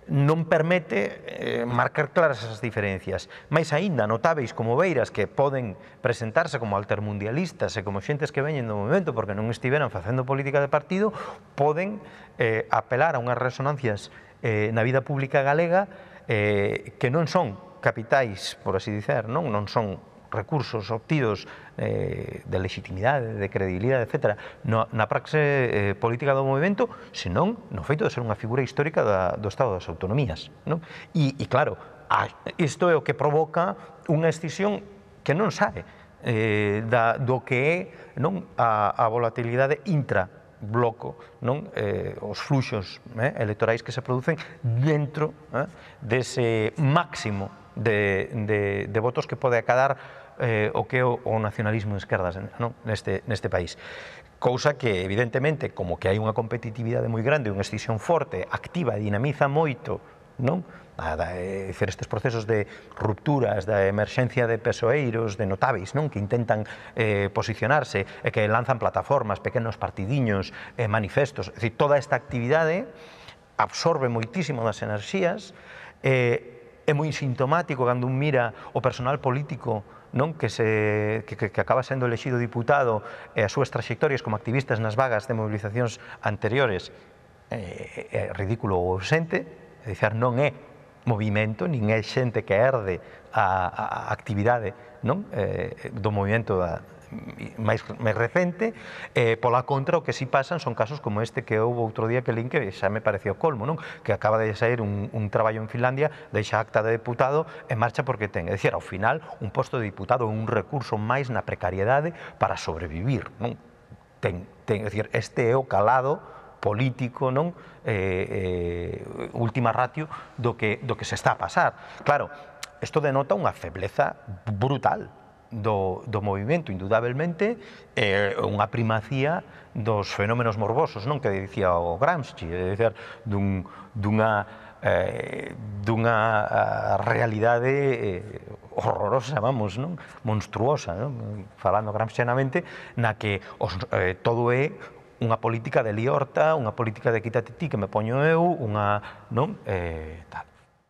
non permite eh, marcar claras esas diferencias. Mais aínda notáveis como Beiras que poden presentarse como altermundialistas e como xentes que veñen do movimento porque non estiveran facendo política de partido, poden eh, apelar a unhas resonancias eh, na vida pública galega eh, que non son capitais, por así dicer, non, non son recursos obtidos eh, de legitimidade, de credibilidade, etcétera, no, na praxe eh, política do movimento, senón no feito de ser unha figura histórica da, do Estado das Autonomías. Non? E, e claro, a, isto é o que provoca unha escisión que non sabe eh, da, do que é non, a, a volatilidade intra bloco, non? Eh, os fluxos eh, electorais que se producen dentro eh, dese máximo de, de, de votos que pode acadar eh, o que é o, o nacionalismo de esquerdas non? Neste, neste país. Cousa que, evidentemente, como que hai unha competitividade moi grande, unha escisión forte, activa, dinamiza moito, non? Nada, é dicir, estes procesos de rupturas, da emerxencia de pesoeiros, de notáveis, non? Que intentan eh, posicionarse e que lanzan plataformas, pequenos partidiños, eh, manifestos, é dicir, toda esta actividade absorbe moitísimo das enerxías, eh, é moi sintomático cando un mira o personal político non? Que, se, que, que acaba sendo elexido diputado e as súas trayectorias como activistas nas vagas de movilizacións anteriores é, é ridículo ou ausente, é dicir, non é movimento, nin é xente que herde a, a actividade non? Eh, do movimento da, máis, máis recente, eh, pola contra o que si pasan son casos como este que houve outro día que lin que xa me pareceu colmo, non? Que acaba de sair un, un traballo en Finlandia, deixa acta de deputado e marcha porque ten, é dicir, ao final un posto de diputado é un recurso máis na precariedade para sobrevivir, non? Ten, ten, é dicir, este é o calado político, non? Eh, eh, última ratio do que, do que se está a pasar. Claro, isto denota unha febleza brutal Do, do movimento, indudablemente, é unha primacía dos fenómenos morbosos, non? Que dicía o Gramsci, é dicir, dun, dunha, eh, dunha realidade eh, horrorosa, vamos, non? Monstruosa, non? Falando gramscianamente, na que os, eh, todo é unha política de liorta, unha política de quítate ti que me poño eu, unha, non? Eh, tal.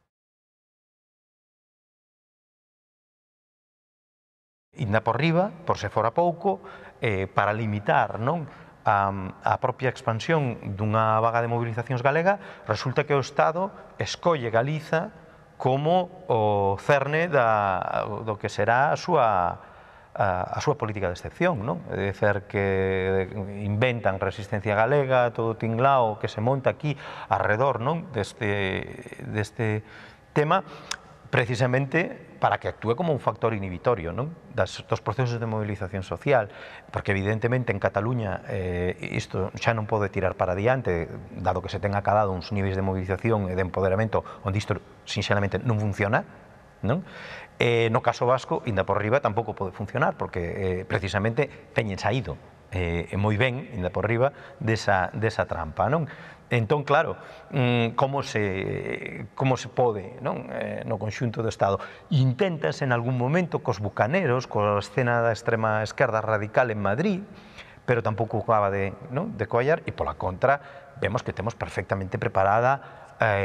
Inda por riba, por se fora pouco, eh, para limitar non, a, a propia expansión dunha vaga de movilizacións galega, resulta que o Estado escolle Galiza como o cerne da, do que será a súa, a, a súa política de excepción, non? É dicir, que inventan resistencia galega, todo o tinglao que se monta aquí arredor non, deste, deste tema, precisamente para que actúe como un factor inhibitorio non? Das, dos procesos de movilización social, porque evidentemente en Cataluña eh, isto xa non pode tirar para diante, dado que se ten acadado uns niveis de movilización e de empoderamento onde isto sinceramente non funciona, non? Eh, no caso vasco, inda por riba, tampouco pode funcionar, porque eh, precisamente teñen saído eh, moi ben, inda por riba, desa, desa trampa, non? Entón, claro, como se, como se pode non? Eh, no conxunto do Estado. Intentas en algún momento cos bucaneros, coa escena da extrema esquerda radical en Madrid, pero tampouco acaba de, non? de coallar, e pola contra vemos que temos perfectamente preparada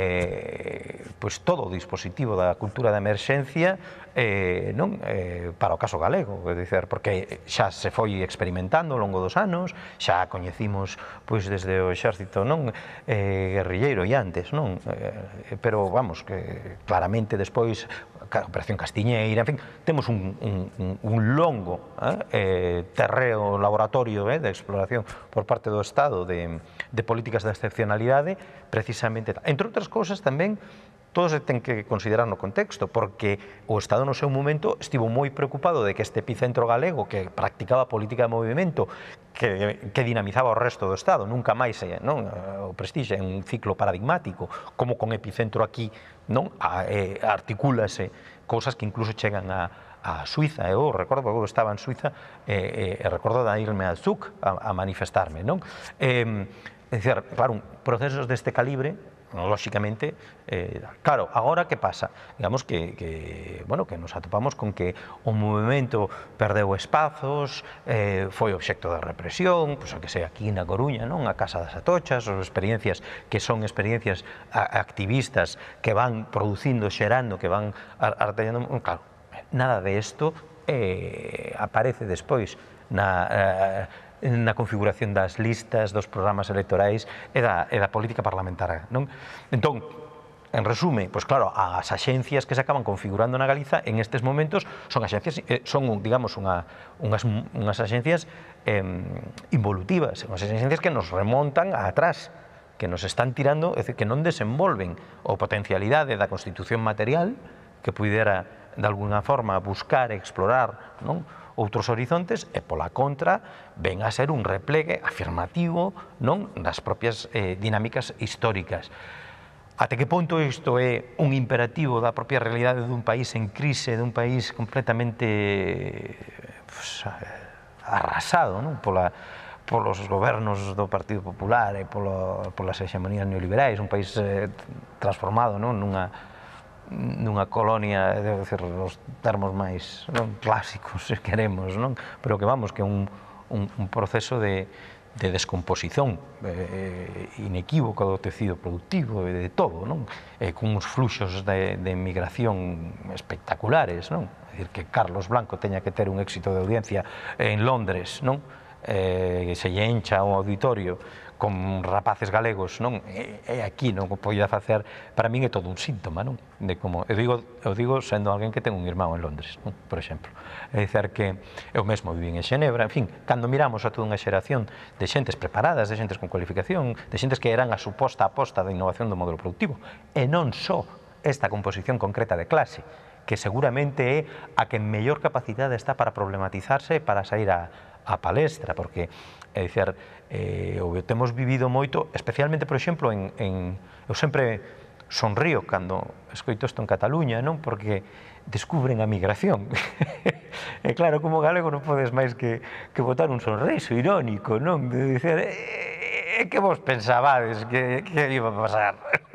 eh, pues todo o dispositivo da cultura da emerxencia eh, non? Eh, para o caso galego, é dicir, porque xa se foi experimentando ao longo dos anos, xa coñecimos pois desde o exército non eh, guerrilleiro e antes, non? Eh, pero vamos, que claramente despois a Operación Castiñeira, en fin, temos un, un, un longo eh, terreo laboratorio eh, de exploración por parte do Estado de, de políticas de excepcionalidade, precisamente. Entre outras cousas tamén, todo se ten que considerar no contexto, porque o Estado no seu momento estivo moi preocupado de que este epicentro galego que practicaba política de movimento que, que dinamizaba o resto do Estado, nunca máis non, o prestixe en un ciclo paradigmático, como con epicentro aquí non a, eh, articúlase cousas que incluso chegan a a Suiza. Eu recordo que eu estaba en Suiza e eh, eh, recordo de irme a Zug a, a manifestarme, non? Eh, É dicir, claro, procesos deste calibre, lóxicamente, eh, claro, agora que pasa? Digamos que, que, bueno, que nos atopamos con que o movimento perdeu espazos, eh, foi obxecto de represión, pois o que sei, aquí na Coruña, non? A Casa das Atochas, ou experiencias que son experiencias activistas que van producindo, xerando, que van artellando, claro, nada de isto eh, aparece despois na... Eh, na configuración das listas, dos programas electorais e da, e da política parlamentaria, non? Entón, en resume, pois claro, as axencias que se acaban configurando na Galiza en estes momentos son axencias, son, digamos, unha, unhas, unhas axencias eh, involutivas, unhas axencias que nos remontan a atrás, que nos están tirando, é dicir, que non desenvolven a potencialidade da constitución material que pudera, de alguna forma, buscar e explorar, non? Outros horizontes e, pola contra, ven a ser un replegue afirmativo, non, das propias eh, dinámicas históricas. Até que ponto isto é un imperativo da propia realidade dun país en crise, dun país completamente pues, arrasado, non, pola, polos gobernos do Partido Popular e polo, polas hexemonías neoliberais, un país eh, transformado, non, nunha nunha colonia, debo dicir, os termos máis non, clásicos, se queremos, non? Pero que vamos, que é un, un, un proceso de, de descomposición eh, inequívoco do tecido productivo e de todo, non? Eh, con uns fluxos de, de migración espectaculares, non? É dicir, que Carlos Blanco teña que ter un éxito de audiencia en Londres, non? Eh, se lle encha o auditorio con rapaces galegos, non? E aquí non o poida facer, para min é todo un síntoma, non? De como, eu digo, eu digo sendo alguén que ten un irmão en Londres, non? Por exemplo. É dicir que eu mesmo vivín en Xenebra, en fin, cando miramos a toda unha xeración de xentes preparadas, de xentes con cualificación, de xentes que eran a suposta aposta da innovación do modelo productivo, e non só esta composición concreta de clase, que seguramente é a que mellor capacidade está para problematizarse e para sair a, a palestra, porque, é dicir, eh, o temos vivido moito, especialmente, por exemplo, en, en eu sempre sonrío cando escoito isto en Cataluña, non? Porque descubren a migración. E claro, como galego non podes máis que, que botar un sonriso irónico, non? De dicer, e que vos pensabades que, que iba a pasar?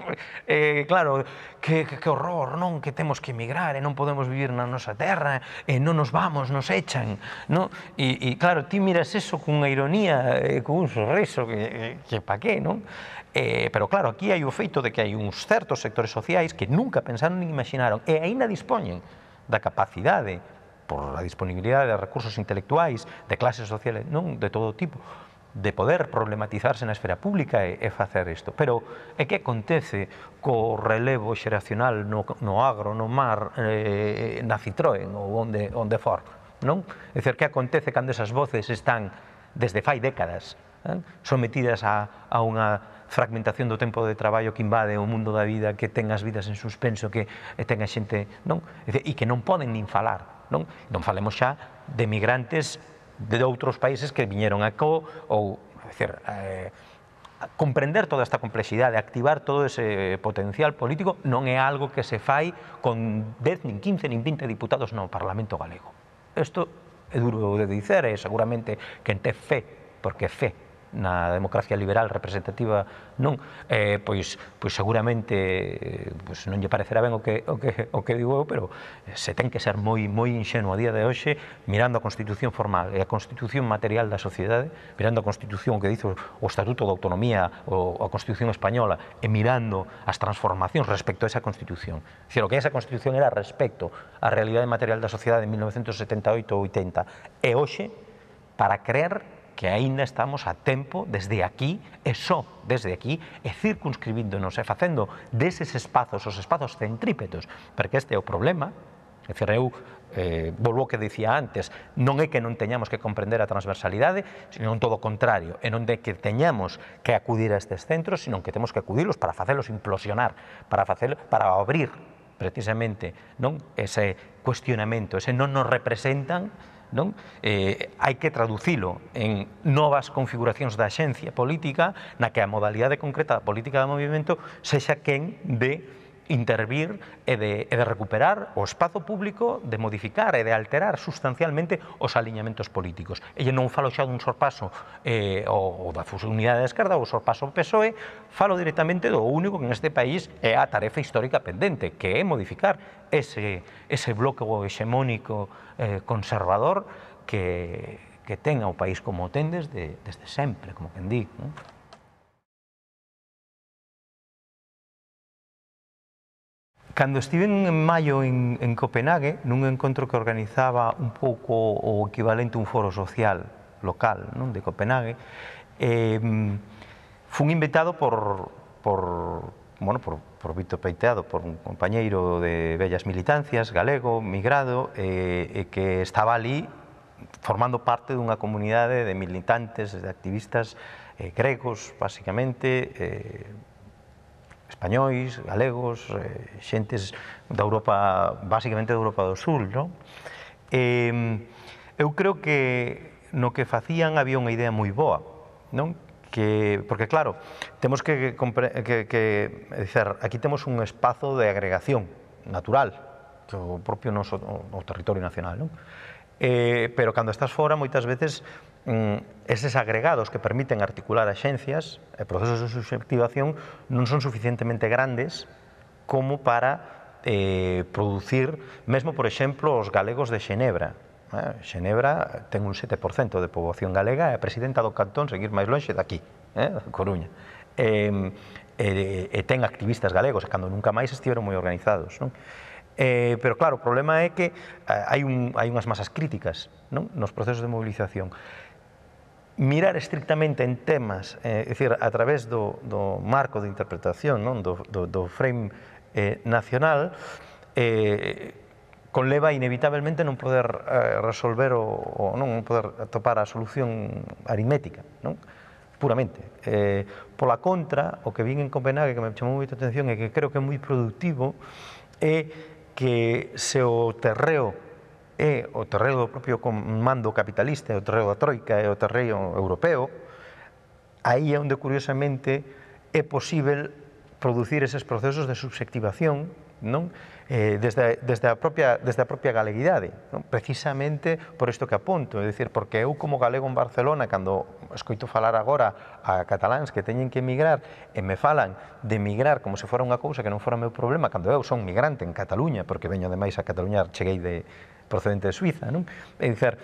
Eh, claro, que, que, que horror, non? Que temos que emigrar e non podemos vivir na nosa terra e non nos vamos, nos echan, non? E, e claro, ti miras eso cunha ironía, eh, con un sorriso, que, que pa qué, non? Eh, pero claro, aquí hai o feito de que hai uns certos sectores sociais que nunca pensaron nin imaginaron e aínda dispoñen da capacidade, por a disponibilidade de recursos intelectuais, de clases sociales, non? De todo tipo, de poder problematizarse na esfera pública e, e facer isto. Pero é que acontece co relevo xeracional no, no agro, no mar, eh, na Citroën ou onde, onde for, non? É dicir, que acontece cando esas voces están desde fai décadas eh, sometidas a, a unha fragmentación do tempo de traballo que invade o mundo da vida, que ten as vidas en suspenso, que ten a xente, non? E que non poden nin falar, non? Non falemos xa de migrantes de outros países que viñeron a co, ou, é dicir, eh, comprender toda esta complexidade, activar todo ese potencial político non é algo que se fai con dez, nin quince, nin vinte diputados no Parlamento galego. Isto é duro de dicer, e seguramente quen ten fe, porque é fe na democracia liberal representativa non, eh, pois, pois seguramente eh, pois non lle parecerá ben o que, o que, o que digo eu, pero se ten que ser moi, moi inxenuo a día de hoxe, mirando a Constitución formal e a Constitución material da sociedade, mirando a Constitución que dice o Estatuto de Autonomía ou a Constitución Española, e mirando as transformacións respecto a esa Constitución. É dicir, o que esa Constitución era respecto á realidade material da sociedade en mil novecentos setenta e oito ou oitenta, e hoxe, para creer que aínda estamos a tempo, desde aquí, e só desde aquí, e circunscribíndonos e facendo deses espazos, os espazos centrípetos, porque este é o problema. É dicir, eu eh, volvo ao que dicía antes, non é que non teñamos que comprender a transversalidade, sino todo o contrario, e non de que teñamos que acudir a estes centros, sino que temos que acudirlos para facelos implosionar, para facer, para abrir precisamente, non, ese cuestionamento, ese non nos representan, non? Eh, hai que traducilo en novas configuracións da axencia política na que a modalidade concreta da política de movimento sexa quen de intervir e de, e de recuperar o espazo público, de modificar e de alterar sustancialmente os aliñamentos políticos. E non falo xa dun sorpaso eh, o, o da unidade da esquerda ou o sorpaso P S O E, falo directamente do único que neste país é a tarefa histórica pendente, que é modificar ese, ese bloque hexemónico eh, conservador que, que ten o país como ten desde, desde sempre, como quen di, non? Cando estiven en maio en, en Copenhague, nun encontro que organizaba un pouco o equivalente a un foro social local, non, de Copenhague, eh, fun invitado por, por, bueno, por, por Víctor Peiteado, por un compañeiro de vellas militancias, galego, migrado, eh, e que estaba ali formando parte dunha comunidade de militantes, de activistas eh, gregos, basicamente, eh, españois, galegos, eh, xentes da Europa, basicamente da Europa do Sur, non? Eh, eu creo que no que facían había unha idea moi boa, non? Que, porque claro, temos que, que, que dicer, aquí temos un espazo de agregación natural, que o propio noso o territorio nacional, non? Eh, pero cando estás fora, moitas veces, eses agregados que permiten articular axencias e procesos de subjetivación non son suficientemente grandes como para eh, producir, mesmo, por exemplo, os galegos de Xenebra. Eh, Xenebra ten un sete por cento de poboación galega e a presidenta do cantón, seguir máis lonxe daqui, eh, Coruña. Eh, e, e ten activistas galegos, e cando nunca máis estiveron moi organizados, non? Eh, pero claro, o problema é que eh, hai, un, hai unhas masas críticas, non, nos procesos de movilización. Mirar estrictamente en temas, eh, é dicir, a través do, do marco de interpretación, non, do, do, do frame eh, nacional, eh, conleva inevitablemente non poder eh, resolver o, o non poder atopar a solución aritmética, non? Puramente. Eh, pola contra, o que vin en Copenhague que me chamou moita atención e que creo que é moi productivo é que se o terreo é o terreo do propio comando capitalista, é o terreo da troika, é o terreo europeo, aí é onde, curiosamente, é posível producir eses procesos de subjetivación, non? Eh, desde, desde, a propia, desde a propia galeguidade, non? Precisamente por isto que apunto, é dicir, porque eu como galego en Barcelona, cando escoito falar agora a cataláns que teñen que emigrar e me falan de emigrar como se fora unha cousa que non fora meu problema, cando eu son migrante en Cataluña, porque veño ademais a Cataluña, cheguei de procedente de Suiza, non? É dicir,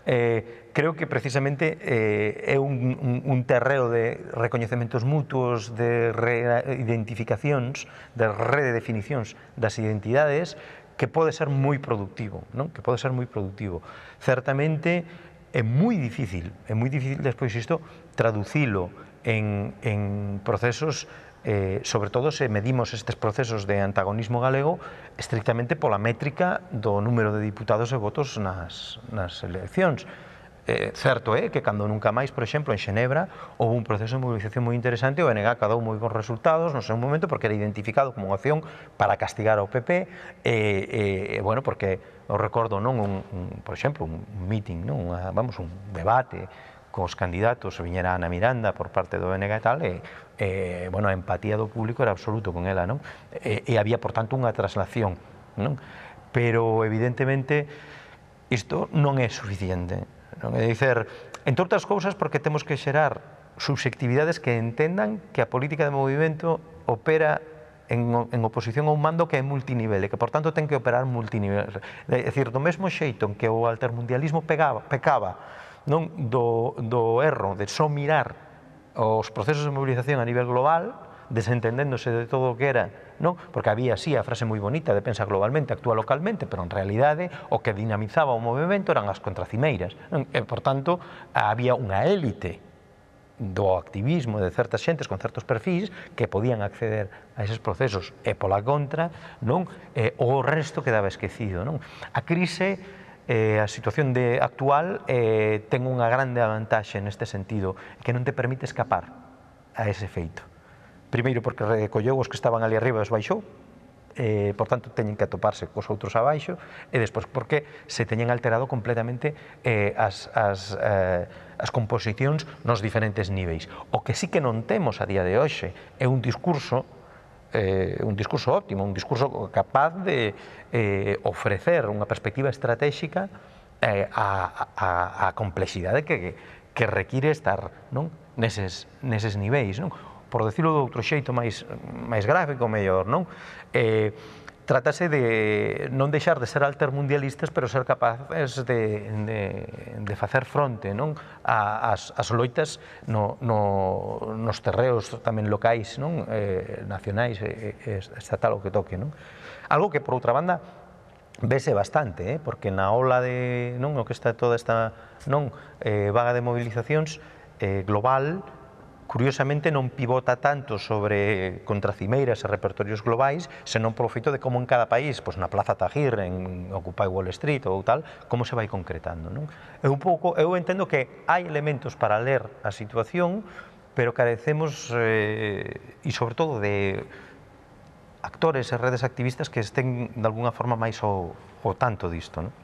eh, creo que precisamente eh, é un, un, un terreo de recoñecementos mutuos, de reidentificacións, de redefinicións das identidades, que pode ser moi productivo, non? Que pode ser moi productivo. Certamente é moi difícil, é moi difícil despois isto traducilo en, en procesos, eh, sobre todo se medimos estes procesos de antagonismo galego estrictamente pola métrica do número de diputados e votos nas, nas eleccións. Eh, certo é que cando nunca máis, por exemplo, en Xenebra houve un proceso de movilización moi interesante, o N G cadou moi bons resultados no seu momento porque era identificado como unha acción para castigar ao P P e, e bueno, porque eu recordo, non, un, un, por exemplo, un meeting, non, unha, vamos, un debate cos candidatos, viñera Ana Miranda por parte do N G e tal, e, e bueno, a empatía do público era absoluto con ela, non? E, e había, por tanto, unha traslación, non? Pero, evidentemente, isto non é suficiente, non? É dicer, entre outras cousas, porque temos que xerar subxectividades que entendan que a política de movimento opera en, en oposición a un mando que é multinivel e que, por tanto, ten que operar multinivel. É dicir, do mesmo xeito en que o altermundialismo pegaba, pecaba non do, do erro de só mirar os procesos de movilización a nivel global, desentendéndose de todo o que era, non? Porque había, sí, a frase moi bonita de pensa globalmente, actúa localmente, pero en realidade o que dinamizaba o movimento eran as contracimeiras. E, por tanto, había unha élite do activismo de certas xentes con certos perfis que podían acceder a eses procesos e, pola contra, non? Eh, o resto quedaba esquecido, non? A crise, eh, a situación de actual eh, ten unha grande avantaxe neste sentido, que non te permite escapar a ese feito. Primeiro porque recolleu os que estaban ali arriba e os baixou, eh, por tanto teñen que atoparse cos outros abaixo, e despois porque se teñen alterado completamente eh, as, as, eh, as composicións nos diferentes niveis. O que sí que non temos a día de hoxe é un discurso eh, un discurso óptimo, un discurso capaz de eh, ofrecer unha perspectiva estratégica eh, a, a, a complexidade que, que require estar, non? Neses, neses niveis, non? Por decirlo de outro xeito máis, máis gráfico, mellor, non? Eh, Trátase de non deixar de ser altermundialistas, pero ser capaces de, de, de facer fronte, non? As, as loitas no, no, nos terreos tamén locais, non? Eh, nacionais, eh, estatal, o que toque, non? Algo que, por outra banda, vese bastante, eh? Porque na ola de, non? O que está toda esta, non? Eh, vaga de movilizacións eh, global, curiosamente non pivota tanto sobre contracimeiras e repertorios globais, senón polo feito de como en cada país, pois na Plaza Tahrir, en Occupy Wall Street ou tal, como se vai concretando, non? Eu un pouco, eu entendo que hai elementos para ler a situación, pero carecemos, eh, e sobre todo de actores e redes activistas que estén de alguna forma máis ao, ao tanto disto, non?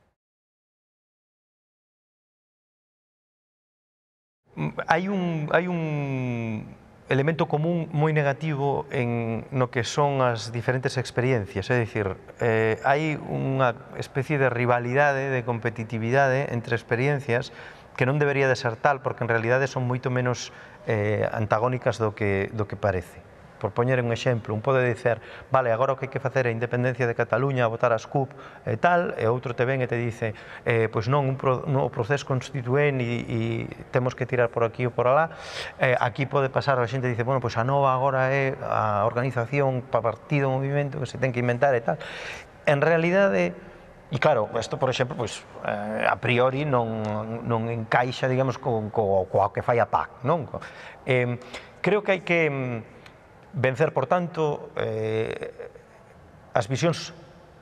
Hai un, hai un elemento común moi negativo en no que son as diferentes experiencias, é dicir, eh, hai unha especie de rivalidade, de competitividade entre experiencias que non debería de ser tal, porque en realidade son moito menos eh, antagónicas do que, do que parece. Por poñer un exemplo, un pode dicer, vale, agora o que hai que facer é a independencia de Cataluña, votar as C U P e tal, e outro te ven e te dice, eh, pois non, un pro, no, o proceso constituén e, e temos que tirar por aquí ou por alá. Eh, aquí pode pasar, a xente dice, bueno, pois a nova agora é a organización para partido, movimento que se ten que inventar e tal. En realidade, e claro, isto, por exemplo, pois, eh, a priori non, non encaixa, digamos, co, co, coa que fai a P A C, non? Eh, creo que hai que vencer, por tanto, eh, as visións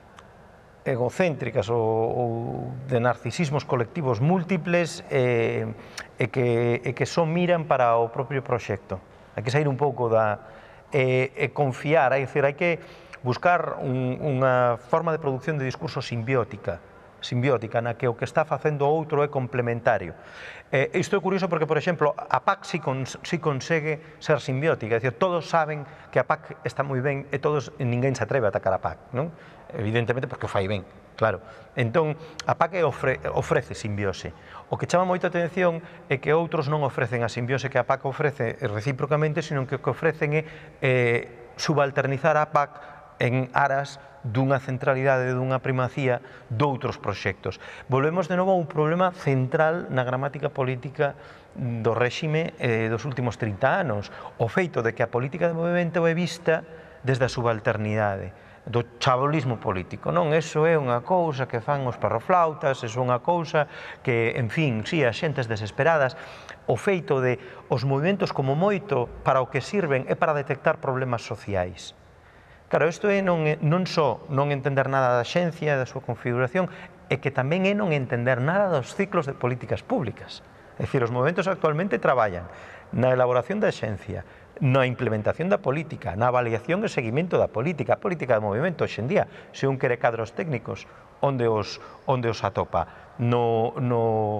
egocéntricas ou, ou de narcisismos colectivos múltiples e, e, que, e que só miran para o propio proxecto. Hai que sair un pouco da... e, e confiar, é dicir, hai que buscar un, unha forma de produción de discurso simbiótica, simbiótica, na que o que está facendo o outro é complementario. Eh, isto é curioso porque, por exemplo, a P A C si, cons, si consegue ser simbiótica, é dicir, todos saben que a P A C está moi ben e todos, ninguén se atreve a atacar a P A C, non? Evidentemente porque o fai ben, claro. Entón, a P A C ofre, ofrece simbiose. O que chama moita atención é que outros non ofrecen a simbiose que a P A C ofrece recíprocamente, sino que o que ofrecen é eh, subalternizar a P A C en aras dunha centralidade, dunha primacía doutros proxectos. Volvemos de novo a un problema central na gramática política do réxime eh, dos últimos trinta anos, o feito de que a política de movimento é vista desde a subalternidade, do chabolismo político, non? Eso é unha cousa que fan os perroflautas, eso é unha cousa que, en fin, si, as xentes desesperadas, o feito de os movimentos como moito para o que sirven é para detectar problemas sociais. Claro, isto é non, non só non entender nada da xencia, da súa configuración, é que tamén é non entender nada dos ciclos de políticas públicas. É dicir, os movementos actualmente traballan na elaboración da xencia, na implementación da política, na avaliación e seguimento da política, a política de movimento hoxe en día, se un quere cadros técnicos, onde os, onde os atopa? No, no,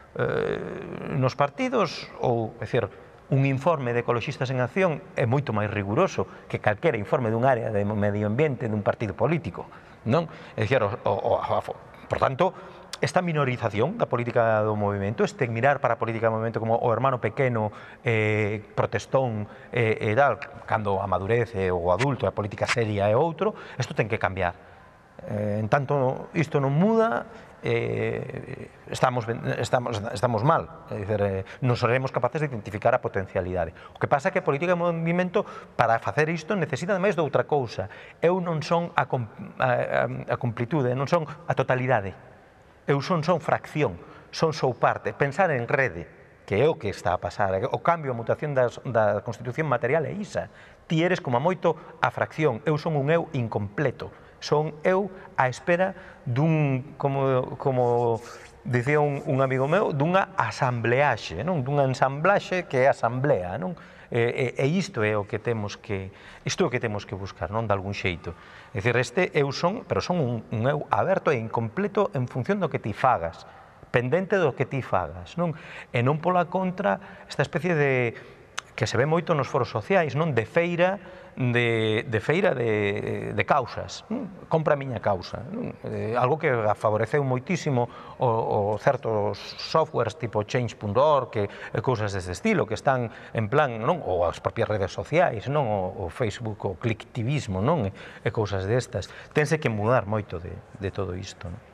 eh, nos partidos, ou, é dicir, un informe de ecologistas en acción é moito máis riguroso que calquera informe dun área de medio ambiente dun partido político, non? É dicir, o, o, o, por tanto, esta minorización da política do movimento, este mirar para a política do movimento como o hermano pequeno, eh, protestón e eh, tal, cando a madurez e o adulto, a política seria é outro, isto ten que cambiar. Eh, en tanto isto non muda, eh, estamos, estamos, estamos mal, é dicir, eh, non seremos capaces de identificar a potencialidade. O que pasa é que a política de movimento, para facer isto, necesita máis de outra cousa. Eu non son a, a, a complitude, non son a totalidade. Eu son son fracción, son sou parte. Pensar en rede, que é o que está a pasar, o cambio, a mutación das, da constitución material é isa. Ti eres como a moito a fracción, eu son un eu incompleto. Son eu á espera dun, como, como dicía un, un amigo meu, dunha asambleaxe, non? Dunha ensamblaxe que é asamblea, non? E, e, e isto é o que temos que, isto é o que temos que buscar, non? De algún xeito. É dicir, este eu son, pero son un, un eu aberto e incompleto en función do que ti fagas, pendente do que ti fagas, non? E non pola contra esta especie de que se ve moito nos foros sociais, non? De feira de, de feira de, de causas, non? Compra a miña causa, non? Eh, algo que favoreceu moitísimo o, o certos softwares tipo change punto org e, e cousas deste estilo, que están en plan, non? Ou as propias redes sociais, non? O, o Facebook, o clicktivismo, non? E, e cousas destas. Tense que mudar moito de, de todo isto, non?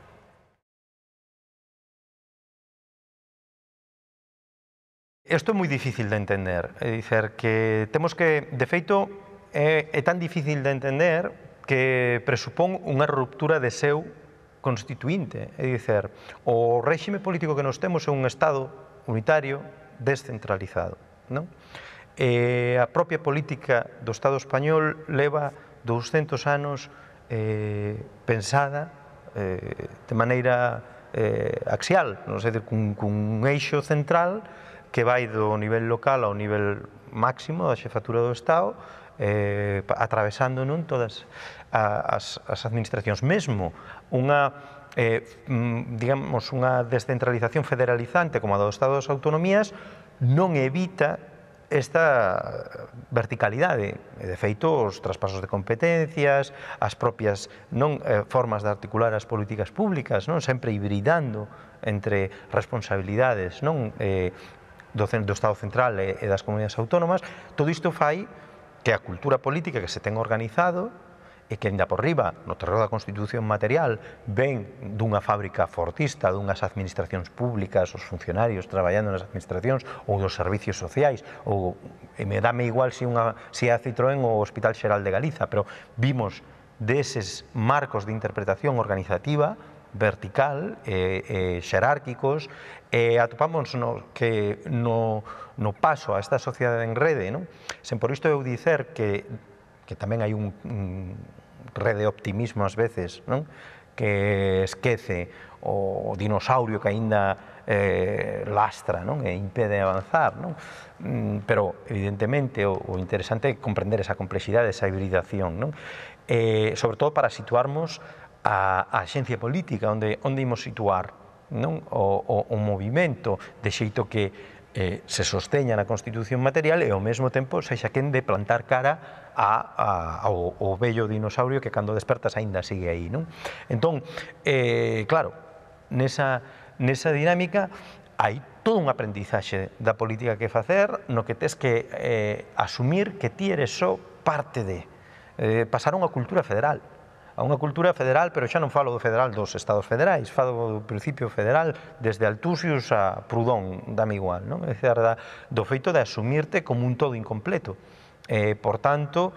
Isto é moi difícil de entender, é dicer que temos que, de feito, é, é tan difícil de entender que presupón unha ruptura de seu constituinte, é dicer, o réxime político que nos temos é un Estado unitario descentralizado, non? E a propia política do Estado español leva douscentos anos eh, pensada eh, de maneira eh, axial, non sei, cun, cun eixo central que vai do nivel local ao nivel máximo da xefatura do Estado, eh, atravesando non todas as, as administracións. Mesmo unha, eh, digamos, unha descentralización federalizante como a do Estado das Autonomías non evita esta verticalidade. De feito, os traspasos de competencias, as propias non eh, formas de articular as políticas públicas, non sempre hibridando entre responsabilidades, non eh, do, do Estado central e, e das comunidades autónomas, todo isto fai que a cultura política que se ten organizado e que, ainda por riba, no terreo da Constitución material, ven dunha fábrica fortista, dunhas administracións públicas, os funcionarios traballando nas administracións ou dos servicios sociais, ou e me dame igual se, unha, se é a Citroën ou o Hospital Xeral de Galiza, pero vimos deses marcos de interpretación organizativa vertical e, e xerárquicos, e atopamos no, que no, no paso a esta sociedade en rede, non? Sen por isto eu dicer que, que tamén hai un, un rede de optimismo ás veces, non? Que esquece o dinosaurio que aínda eh, lastra, non? E impede avanzar, non? Pero, evidentemente, o, o interesante é comprender esa complexidade, esa hibridación, non? Eh, sobre todo para situarmos a, a xencia política, onde, onde imos situar, non? O, o, o movimento, de xeito que eh, se sosteña na Constitución material e ao mesmo tempo sexa quen de plantar cara a, a, ao, ao vello dinosaurio que cando despertas aínda sigue aí, non? Entón, eh, claro, nesa, nesa dinámica hai todo un aprendizaxe da política que facer, no que tes que eh, asumir que ti eres só parte de, eh, pasar a unha cultura federal, a unha cultura federal, pero xa non falo do federal dos estados federais, falo do principio federal desde Altusius a Proudhon, dame igual, non? É dicir, do feito de asumirte como un todo incompleto, eh, por tanto,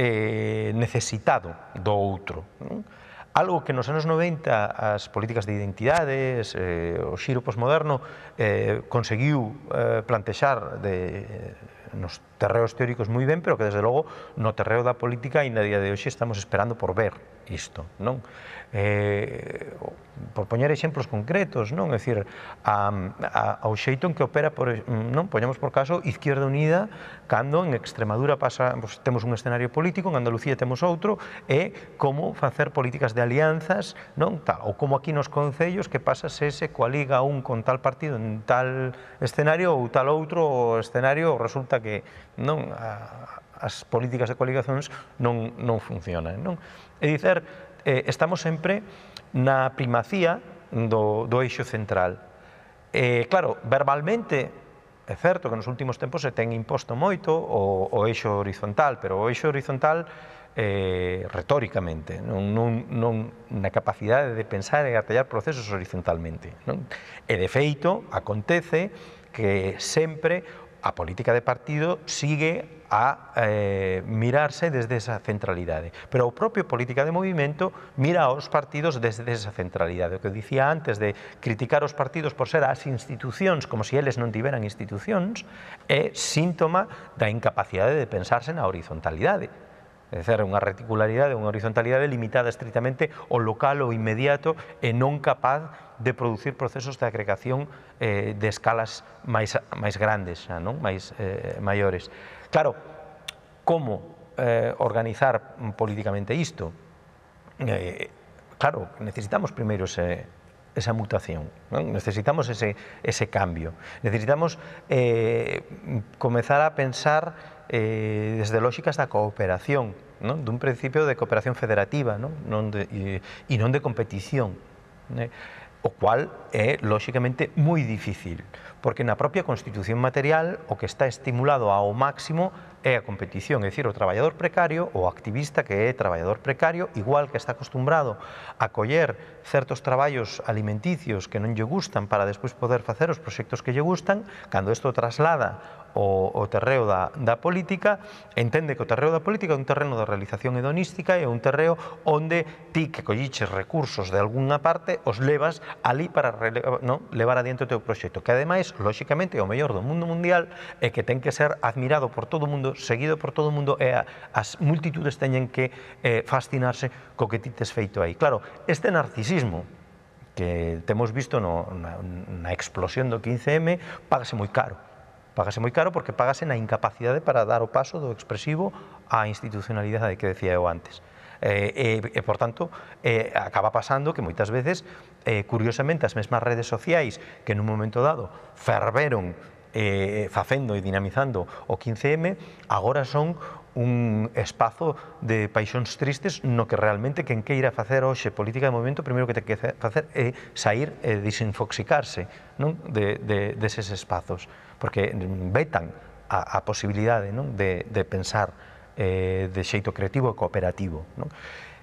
eh, necesitado do outro, non? Algo que nos anos noventa as políticas de identidades, eh, o xiro posmoderno eh, conseguiu eh, plantexar de, nos terreos teóricos moi ben, pero que desde logo no terreo da política ainda a día de hoxe estamos esperando por ver isto, non? Eh, por poñer exemplos concretos, non? É dicir, a, a, ao xeito en que opera, por, non? Poñamos por caso Izquierda Unida, cando en Extremadura pasa, pues, temos un escenario político, en Andalucía temos outro, e como facer políticas de alianzas, non? Tal, ou como aquí nos concellos, que pasa se se coaliga un con tal partido en tal escenario ou tal outro escenario, resulta que non a, as políticas de coaligacións non, non funcionan, non? É dicer, eh, estamos sempre na primacía do, do eixo central. Eh, claro, verbalmente, é certo que nos últimos tempos se ten imposto moito o, o eixo horizontal, pero o eixo horizontal eh, retóricamente, non, non, non na capacidade de pensar e atallar procesos horizontalmente, non? E de feito, acontece que sempre a política de partido sigue a eh, mirarse desde esa centralidade, pero a propia política de movimento mira aos partidos desde esa centralidade. O que dicía antes de criticar os partidos por ser as institucións como se eles non tiveran institucións é síntoma da incapacidade de pensarse na horizontalidade. É dicir, unha reticularidade, unha horizontalidade limitada estritamente ao local ou inmediato e non capaz de producir procesos de agregación eh, de escalas máis, máis grandes, non? máis eh, maiores. Claro, como eh, organizar políticamente isto? Eh, claro, necesitamos primeiro ese, esa mutación, non? Necesitamos ese, ese cambio. Necesitamos eh, comezar a pensar eh, desde lógicas da cooperación, non? Dun principio de cooperación federativa, non? Non de, e, e non de competición, né? O cual é, lóxicamente, moi difícil, porque na propia Constitución material o que está estimulado ao máximo é a competición, é dicir, o traballador precario, o activista que é traballador precario, igual que está acostumbrado a coller certos traballos alimenticios que non lle gustan para despois poder facer os proxectos que lle gustan, cando isto traslada o, o terreo da, da política, entende que o terreo da política é un terreno de realización hedonística e un terreo onde ti que colliches recursos de algunha parte os levas ali para no, levar adiante o teu proxecto, que ademais, lóxicamente, é o mellor do mundo mundial e que ten que ser admirado por todo o mundo, seguido por todo o mundo, e a, as multitudes teñen que eh, fascinarse co que ti tes feito aí. Claro, este narcisismo que temos visto no, na, na explosión do quince eme págase moi caro. Págase moi caro porque págase na incapacidade para dar o paso do expresivo á institucionalidade que decía eu antes. E, e, e por tanto, eh, acaba pasando que moitas veces, eh, curiosamente, as mesmas redes sociais que nun momento dado ferveron eh, facendo e dinamizando o quince eme, agora son un espazo de paixóns tristes no que realmente quen queira facer hoxe política de movimento, primeiro que ten que facer é sair e desinfoxicarse, non? De, de, deses espazos, porque vetan a, a posibilidade, non? De, de pensar eh, de xeito creativo e cooperativo, non?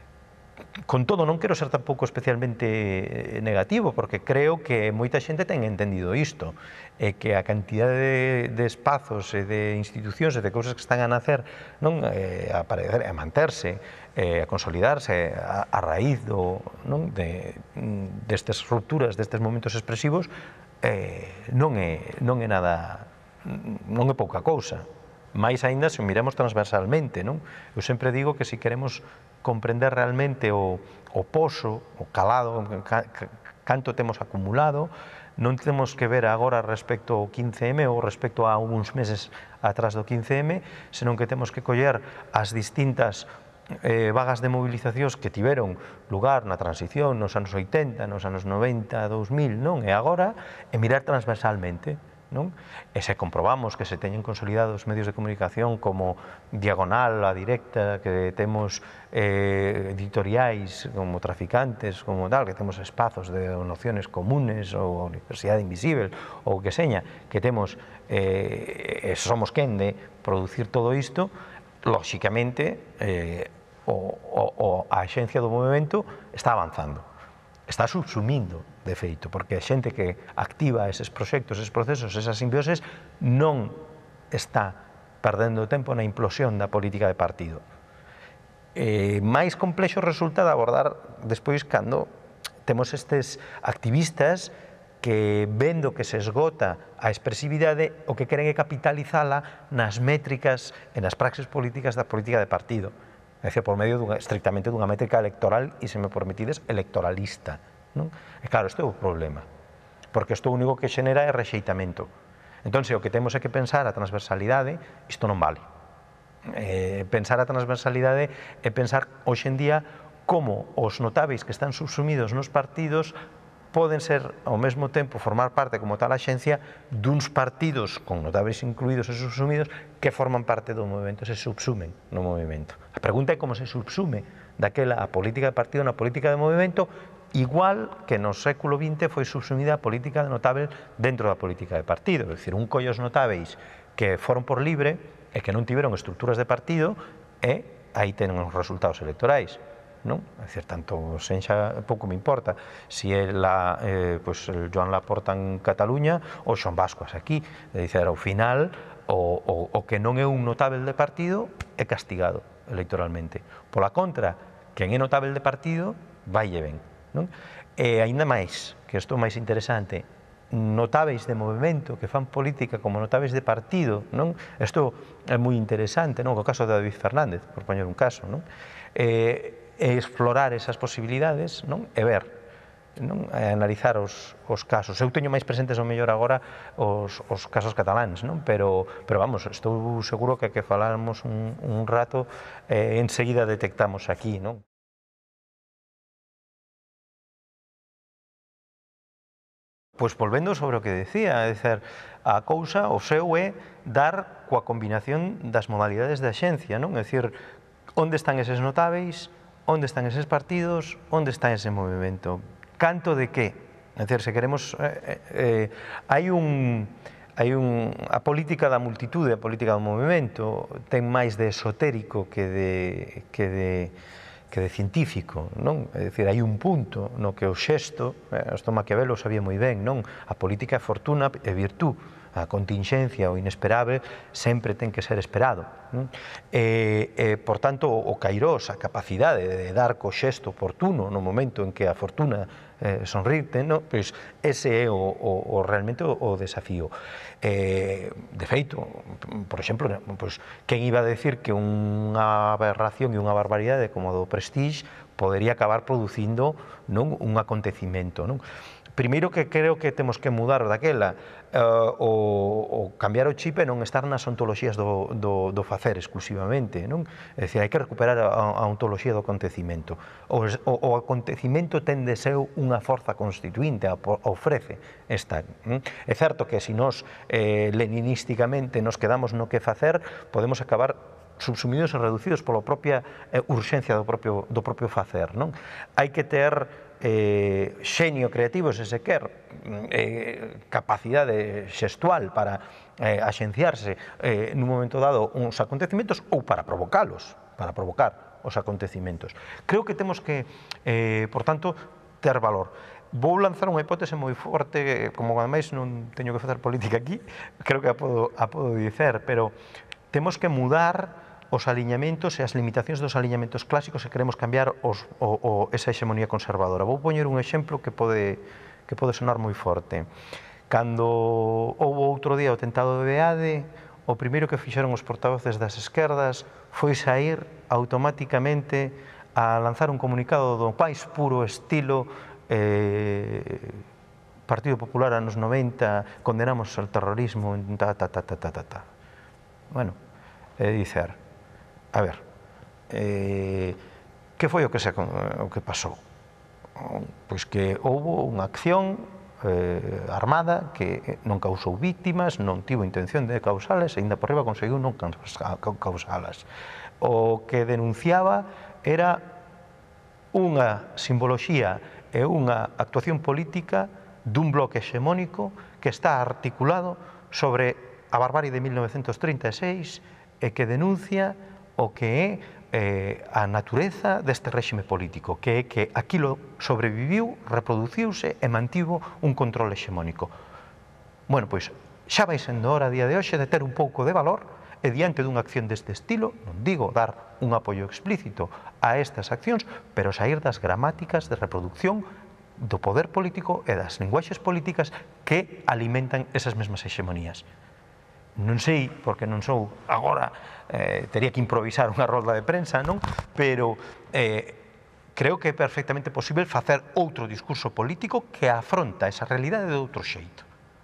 Con todo, non quero ser tampouco especialmente negativo, porque creo que moita xente ten entendido isto, e que a cantidade de, de espazos e de institucións e de cousas que están a nacer, non, eh, a aparecer, a manterse, eh, a consolidarse a, a raíz do, non, de, destes rupturas, destes momentos expresivos, eh, non, é, non é nada, non é pouca cousa. Mais aínda se o miramos transversalmente, non? Eu sempre digo que se queremos comprender realmente o, o pozo, o calado, canto temos acumulado, non temos que ver agora respecto ao quince eme ou respecto a uns meses atrás do quince eme, senón que temos que coller as distintas eh, vagas de movilizacións que tiveron lugar na transición nos anos oitenta, nos anos noventa, dous mil, non? E agora, e mirar transversalmente, non? E se comprobamos que se teñen consolidados medios de comunicación como Diagonal, A Directa, que temos eh, editoriais como Traficantes, como tal, que temos espazos de nociones comunes ou a Universidade Invisível, ou que seña, que temos, eh, somos quen de producir todo isto, lóxicamente, eh, o, o, a axencia do movimento está avanzando, está subsumindo, de feito, porque a xente que activa eses proxectos, eses procesos, esas simbioses, non está perdendo tempo na implosión da política de partido. Eh, máis complexo resulta de abordar despois cando temos estes activistas que, vendo que se esgota a expresividade, o que queren é capitalizala nas métricas e nas praxes políticas da política de partido. É dicir, por medio dunha, estrictamente dunha métrica electoral e, se me permitides, electoralista. Non? E claro, isto é o problema, porque isto o único que xenera é rexeitamento. Entón, se o que temos é que pensar a transversalidade, isto non vale. Eh, pensar a transversalidade é pensar hoxe en día como os notáveis que están subsumidos nos partidos poden ser, ao mesmo tempo, formar parte como tal axencia duns partidos con notáveis incluídos e subsumidos que forman parte do movimento, se subsumen no movimento. A pregunta é como se subsume daquela a política de partido na política de movimento, igual que no século vinte foi subsumida a política de notável dentro da política de partido. É dicir, un collo os notáveis que foron por libre e que non tiveron estructuras de partido e aí tenen os resultados electorais. Non? É dicir, tanto senxa pouco me importa si é la, eh, pues, el Joan Laporta en Cataluña ou Xoán Bascuas aquí. É dicir, ao final, o, o, o que non é un notável de partido é castigado electoralmente. Pola contra, quen é notável de partido, vaille ben. Non? E aínda máis, que isto é máis interesante, notáveis de movimento que fan política como notáveis de partido, non? Isto é moi interesante, non? O caso de David Fernández, por poñer un caso, non? Eh, e explorar esas posibilidades, non? E ver, non? E analizar os, os casos. Eu teño máis presentes ao mellor agora os, os casos cataláns, non? Pero, pero vamos, estou seguro que que faláramos un, un rato, eh, enseguida detectamos aquí, non? pois volvendo sobre o que decía, é dizer, a cousa, o seu é dar coa combinación das modalidades de axencia, non? É dicir, onde están eses notáveis, onde están eses partidos, onde está ese movimento, canto de que? É dicir, se queremos, eh, eh, hai un, hai un, a política da multitude, a política do movimento, ten máis de esotérico que de, que de, que de científico, non? É dicir, hai un punto no que o xesto, eh, isto Maquiavelo sabía moi ben, non? A política é fortuna e virtud, a contingencia, o inesperable, sempre ten que ser esperado. E, e, por tanto, o cairós, a capacidade de dar co xesto oportuno no momento en que a fortuna eh, sonrite, no? Pois ese é o, o, o realmente o, o desafío. Eh, de feito, por exemplo, pois, quen iba a decir que unha aberración e unha barbaridade como a do Prestige podería acabar producindo, non, un acontecimento, non? Primeiro que creo que temos que mudar daquela uh, o, o cambiar o chip e non estar nas ontoloxías do, do, do facer exclusivamente, non? É dicir, hai que recuperar a, a ontoloxía do acontecimento. O, o, o acontecimento ten de ser unha forza constituinte, a, a ofrece estar. Non? É certo que se nós eh, leninísticamente nos quedamos no que facer, podemos acabar subsumidos e reducidos pola propia eh, urxencia do propio, do propio facer, non? Hai que ter eh, xenio creativo, se se quer, eh, capacidade xestual para eh, axenciarse eh, nun momento dado uns acontecimentos ou para provocalos, para provocar os acontecimentos. Creo que temos que, eh, por tanto, ter valor. Vou lanzar unha hipótese moi forte, como ademais non teño que facer política aquí, creo que a podo, a podo dicer, pero temos que mudar os aliñamentos e as limitacións dos aliñamentos clásicos se queremos cambiar os, o, o, esa hexemonía conservadora. Vou poñer un exemplo que pode, que pode sonar moi forte. Cando houve outro día o tentado de Beade, o primeiro que fixeron os portavoces das esquerdas foi sair automáticamente a lanzar un comunicado do máis puro estilo eh, Partido Popular anos noventa, condenamos o terrorismo, ta, ta, ta, ta, ta, ta. Bueno, é dicer, a ver, eh, que foi o que, se, o que pasou? Pois que houve unha acción eh, armada que non causou víctimas, non tivo intención de causales e ainda por riba conseguiu non causalas. O que denunciaba era unha simboloxía e unha actuación política dun bloque hexemónico que está articulado sobre a barbarie de mil novecentos trinta e seis e que denuncia o que é eh, a natureza deste réxime político, que é que aquilo sobreviviu, reproduciuse e mantivo un control hexemónico. Bueno, pois, xa vai sendo hora a día de hoxe de ter un pouco de valor e diante dunha acción deste estilo, non digo dar un apoio explícito a estas accións, pero sair das gramáticas de reproducción do poder político e das linguaxes políticas que alimentan esas mesmas hexemonías. Non sei, porque non sou agora, eh, tería que improvisar unha rolda de prensa, non? Pero eh, creo que é perfectamente posible facer outro discurso político que afronta esa realidade de outro xeito.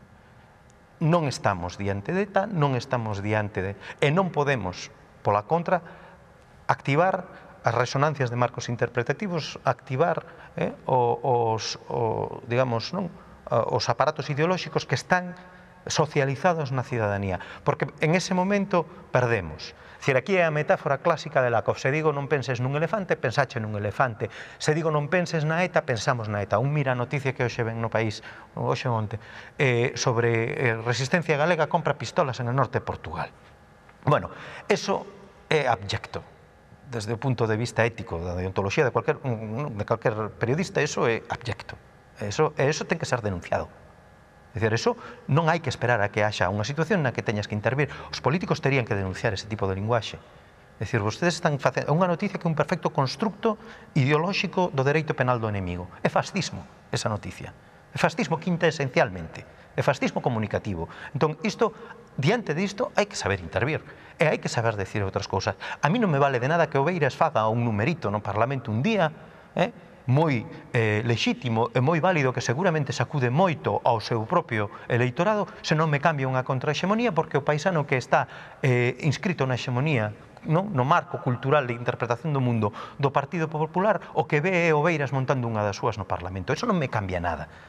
Non estamos diante de ETA, non estamos diante de... E non podemos, pola contra, activar as resonancias de marcos interpretativos, activar eh, os, o, digamos, non? os aparatos ideolóxicos que están socializados na cidadanía, porque en ese momento perdemos. Dicir, aquí é a metáfora clásica de Lakoff. Se digo non penses nun elefante, pensache nun elefante. Se digo non penses na ETA, pensamos na ETA. Un mira a noticia que hoxe ven no país, hoxe onte, eh, sobre eh, resistencia galega compra pistolas en el norte de Portugal. Bueno, eso é abyecto. Desde o punto de vista ético, da deontoloxía de cualquier, de cualquier periodista, eso é abyecto. Eso, eso ten que ser denunciado. É dicir, eso non hai que esperar a que haxa unha situación na que teñas que intervir. Os políticos terían que denunciar ese tipo de linguaxe. É dicir, vostedes están facendo unha noticia que é un perfecto constructo ideolóxico do dereito penal do enemigo. É fascismo esa noticia. É fascismo quinta esencialmente. É fascismo comunicativo. Entón, isto, diante disto, hai que saber intervir. E hai que saber decir outras cousas. A mí non me vale de nada que o Beiras faga un numerito no Parlamento un día, eh? moi eh, lexítimo e moi válido, que seguramente sacude moito ao seu propio eleitorado, se non me cambia unha contrahexemonía, porque o paisano que está eh, inscrito na hexemonía, non? No marco cultural de interpretación do mundo do Partido Popular, o que ve é o Beiras montando unha das súas no Parlamento. Eso non me cambia nada.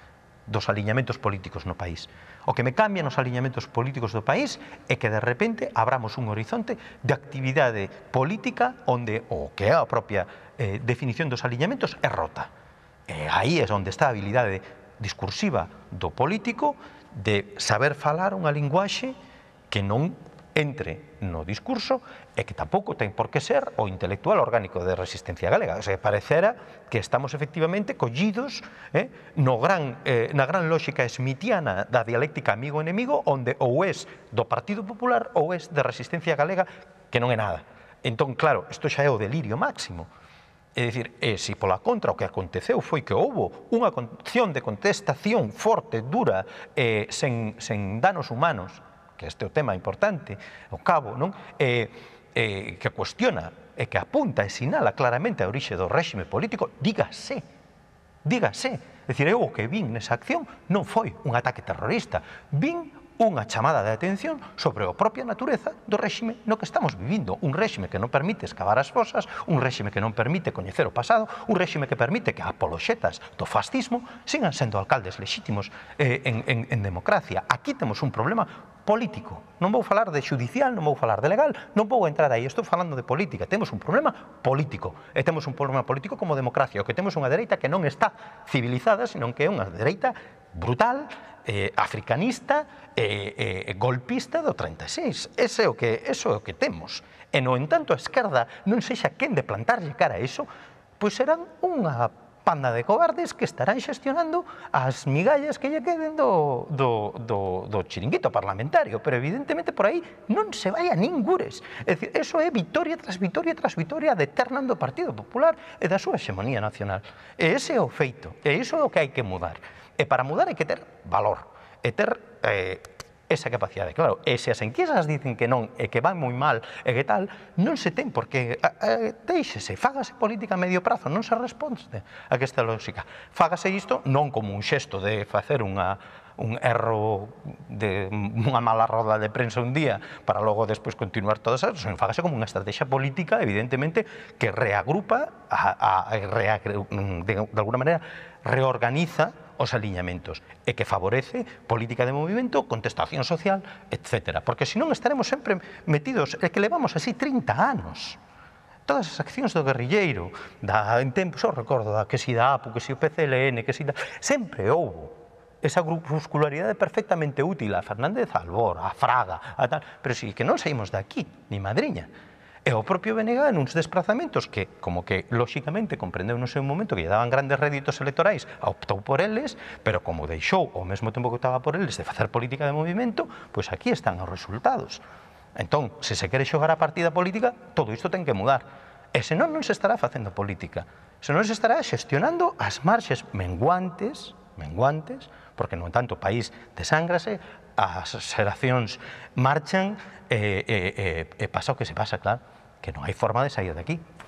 dos aliñamentos políticos no país. O que me cambian os aliñamentos políticos do país é que de repente abramos un horizonte de actividade política onde o que é a propia eh, definición dos aliñamentos é rota. E aí é onde está a habilidade discursiva do político de saber falar unha linguaxe que non entre no discurso e que tampouco ten por que ser o intelectual orgánico de Resistencia Galega. O sea, parecera que estamos efectivamente collidos eh, no gran, eh, na gran lógica smithiana da dialéctica amigo-enemigo, onde ou és do Partido Popular ou és de Resistencia Galega, que non é nada. Entón, claro, isto xa é o delirio máximo. É dicir, e se pola contra o que aconteceu foi que houbo unha acción de contestación forte, dura, eh, sen, sen danos humanos, que este é o tema importante, o cabo, non? Eh, eh, que cuestiona e que apunta e sinala claramente a orixe do réxime político, dígase, dígase. É dicir, eu o que vin nesa acción non foi un ataque terrorista, vin unha chamada de atención sobre a propia natureza do réxime no que estamos vivindo. Un réxime que non permite excavar as fosas, un réxime que non permite coñecer o pasado, un réxime que permite que apoloxetas do fascismo sigan sendo alcaldes lexítimos eh, en, en, en democracia. Aquí temos un problema político. Non vou falar de xudicial, non vou falar de legal, non vou entrar aí, estou falando de política. Temos un problema político, e temos un problema político como democracia, o que temos unha dereita que non está civilizada, senón que é unha dereita brutal, eh, africanista, eh, eh, golpista do treinta e seis. Ese é o que, eso é o que temos. E, no entanto, a esquerda non sexa quen de plantarlle cara a iso, pois serán unha panda de cobardes que estarán xestionando as migallas que lle queden do, do, do, do chiringuito parlamentario, pero evidentemente por aí non se vai a ningures. É dicir, eso é vitoria tras vitoria tras vitoria de eternan do Partido Popular e da súa hexemonía nacional. E ese é o feito, e iso é o que hai que mudar. E para mudar hai que ter valor, e ter eh, esa capacidade, claro. E se as enquisas dicen que non, e que van moi mal, e que tal, non se ten porque eh, deixese, fágase política a medio prazo, non se responde a esta lógica. Fágase isto non como un xesto de facer unha un erro de unha mala roda de prensa un día para logo despois continuar todas as, senón fágase como unha estrategia política, evidentemente, que reagrupa, a, a, rea, de, de alguna maneira, reorganiza os aliñamentos e que favorece política de movimento, contestación social, etcétera. Porque senón estaremos sempre metidos, é que levamos así trinta anos. Todas as accións do guerrilleiro, da, en tempos, eu recordo, da, que si da A P U, que si o P C L N, que si da... Sempre houbo esa grupuscularidade perfectamente útil a Fernández Albor, a Fraga, a tal, pero si que non saímos de aquí, ni madriña. E o propio B N G nuns desplazamentos que, como que, lóxicamente, comprendeu no seu momento que lle daban grandes réditos electorais, optou por eles, pero como deixou, ao mesmo tempo que optaba por eles, de facer política de movimento, pois aquí están os resultados. Entón, se se quere xogar a partida política, todo isto ten que mudar. E senón non se estará facendo política. Senón se estará xestionando as marxes menguantes, menguantes, porque, no tanto, o país desángrase, as xeracións marchan, e, e, e, e pasa o que se pasa, claro, que non hai forma de sair de aquí.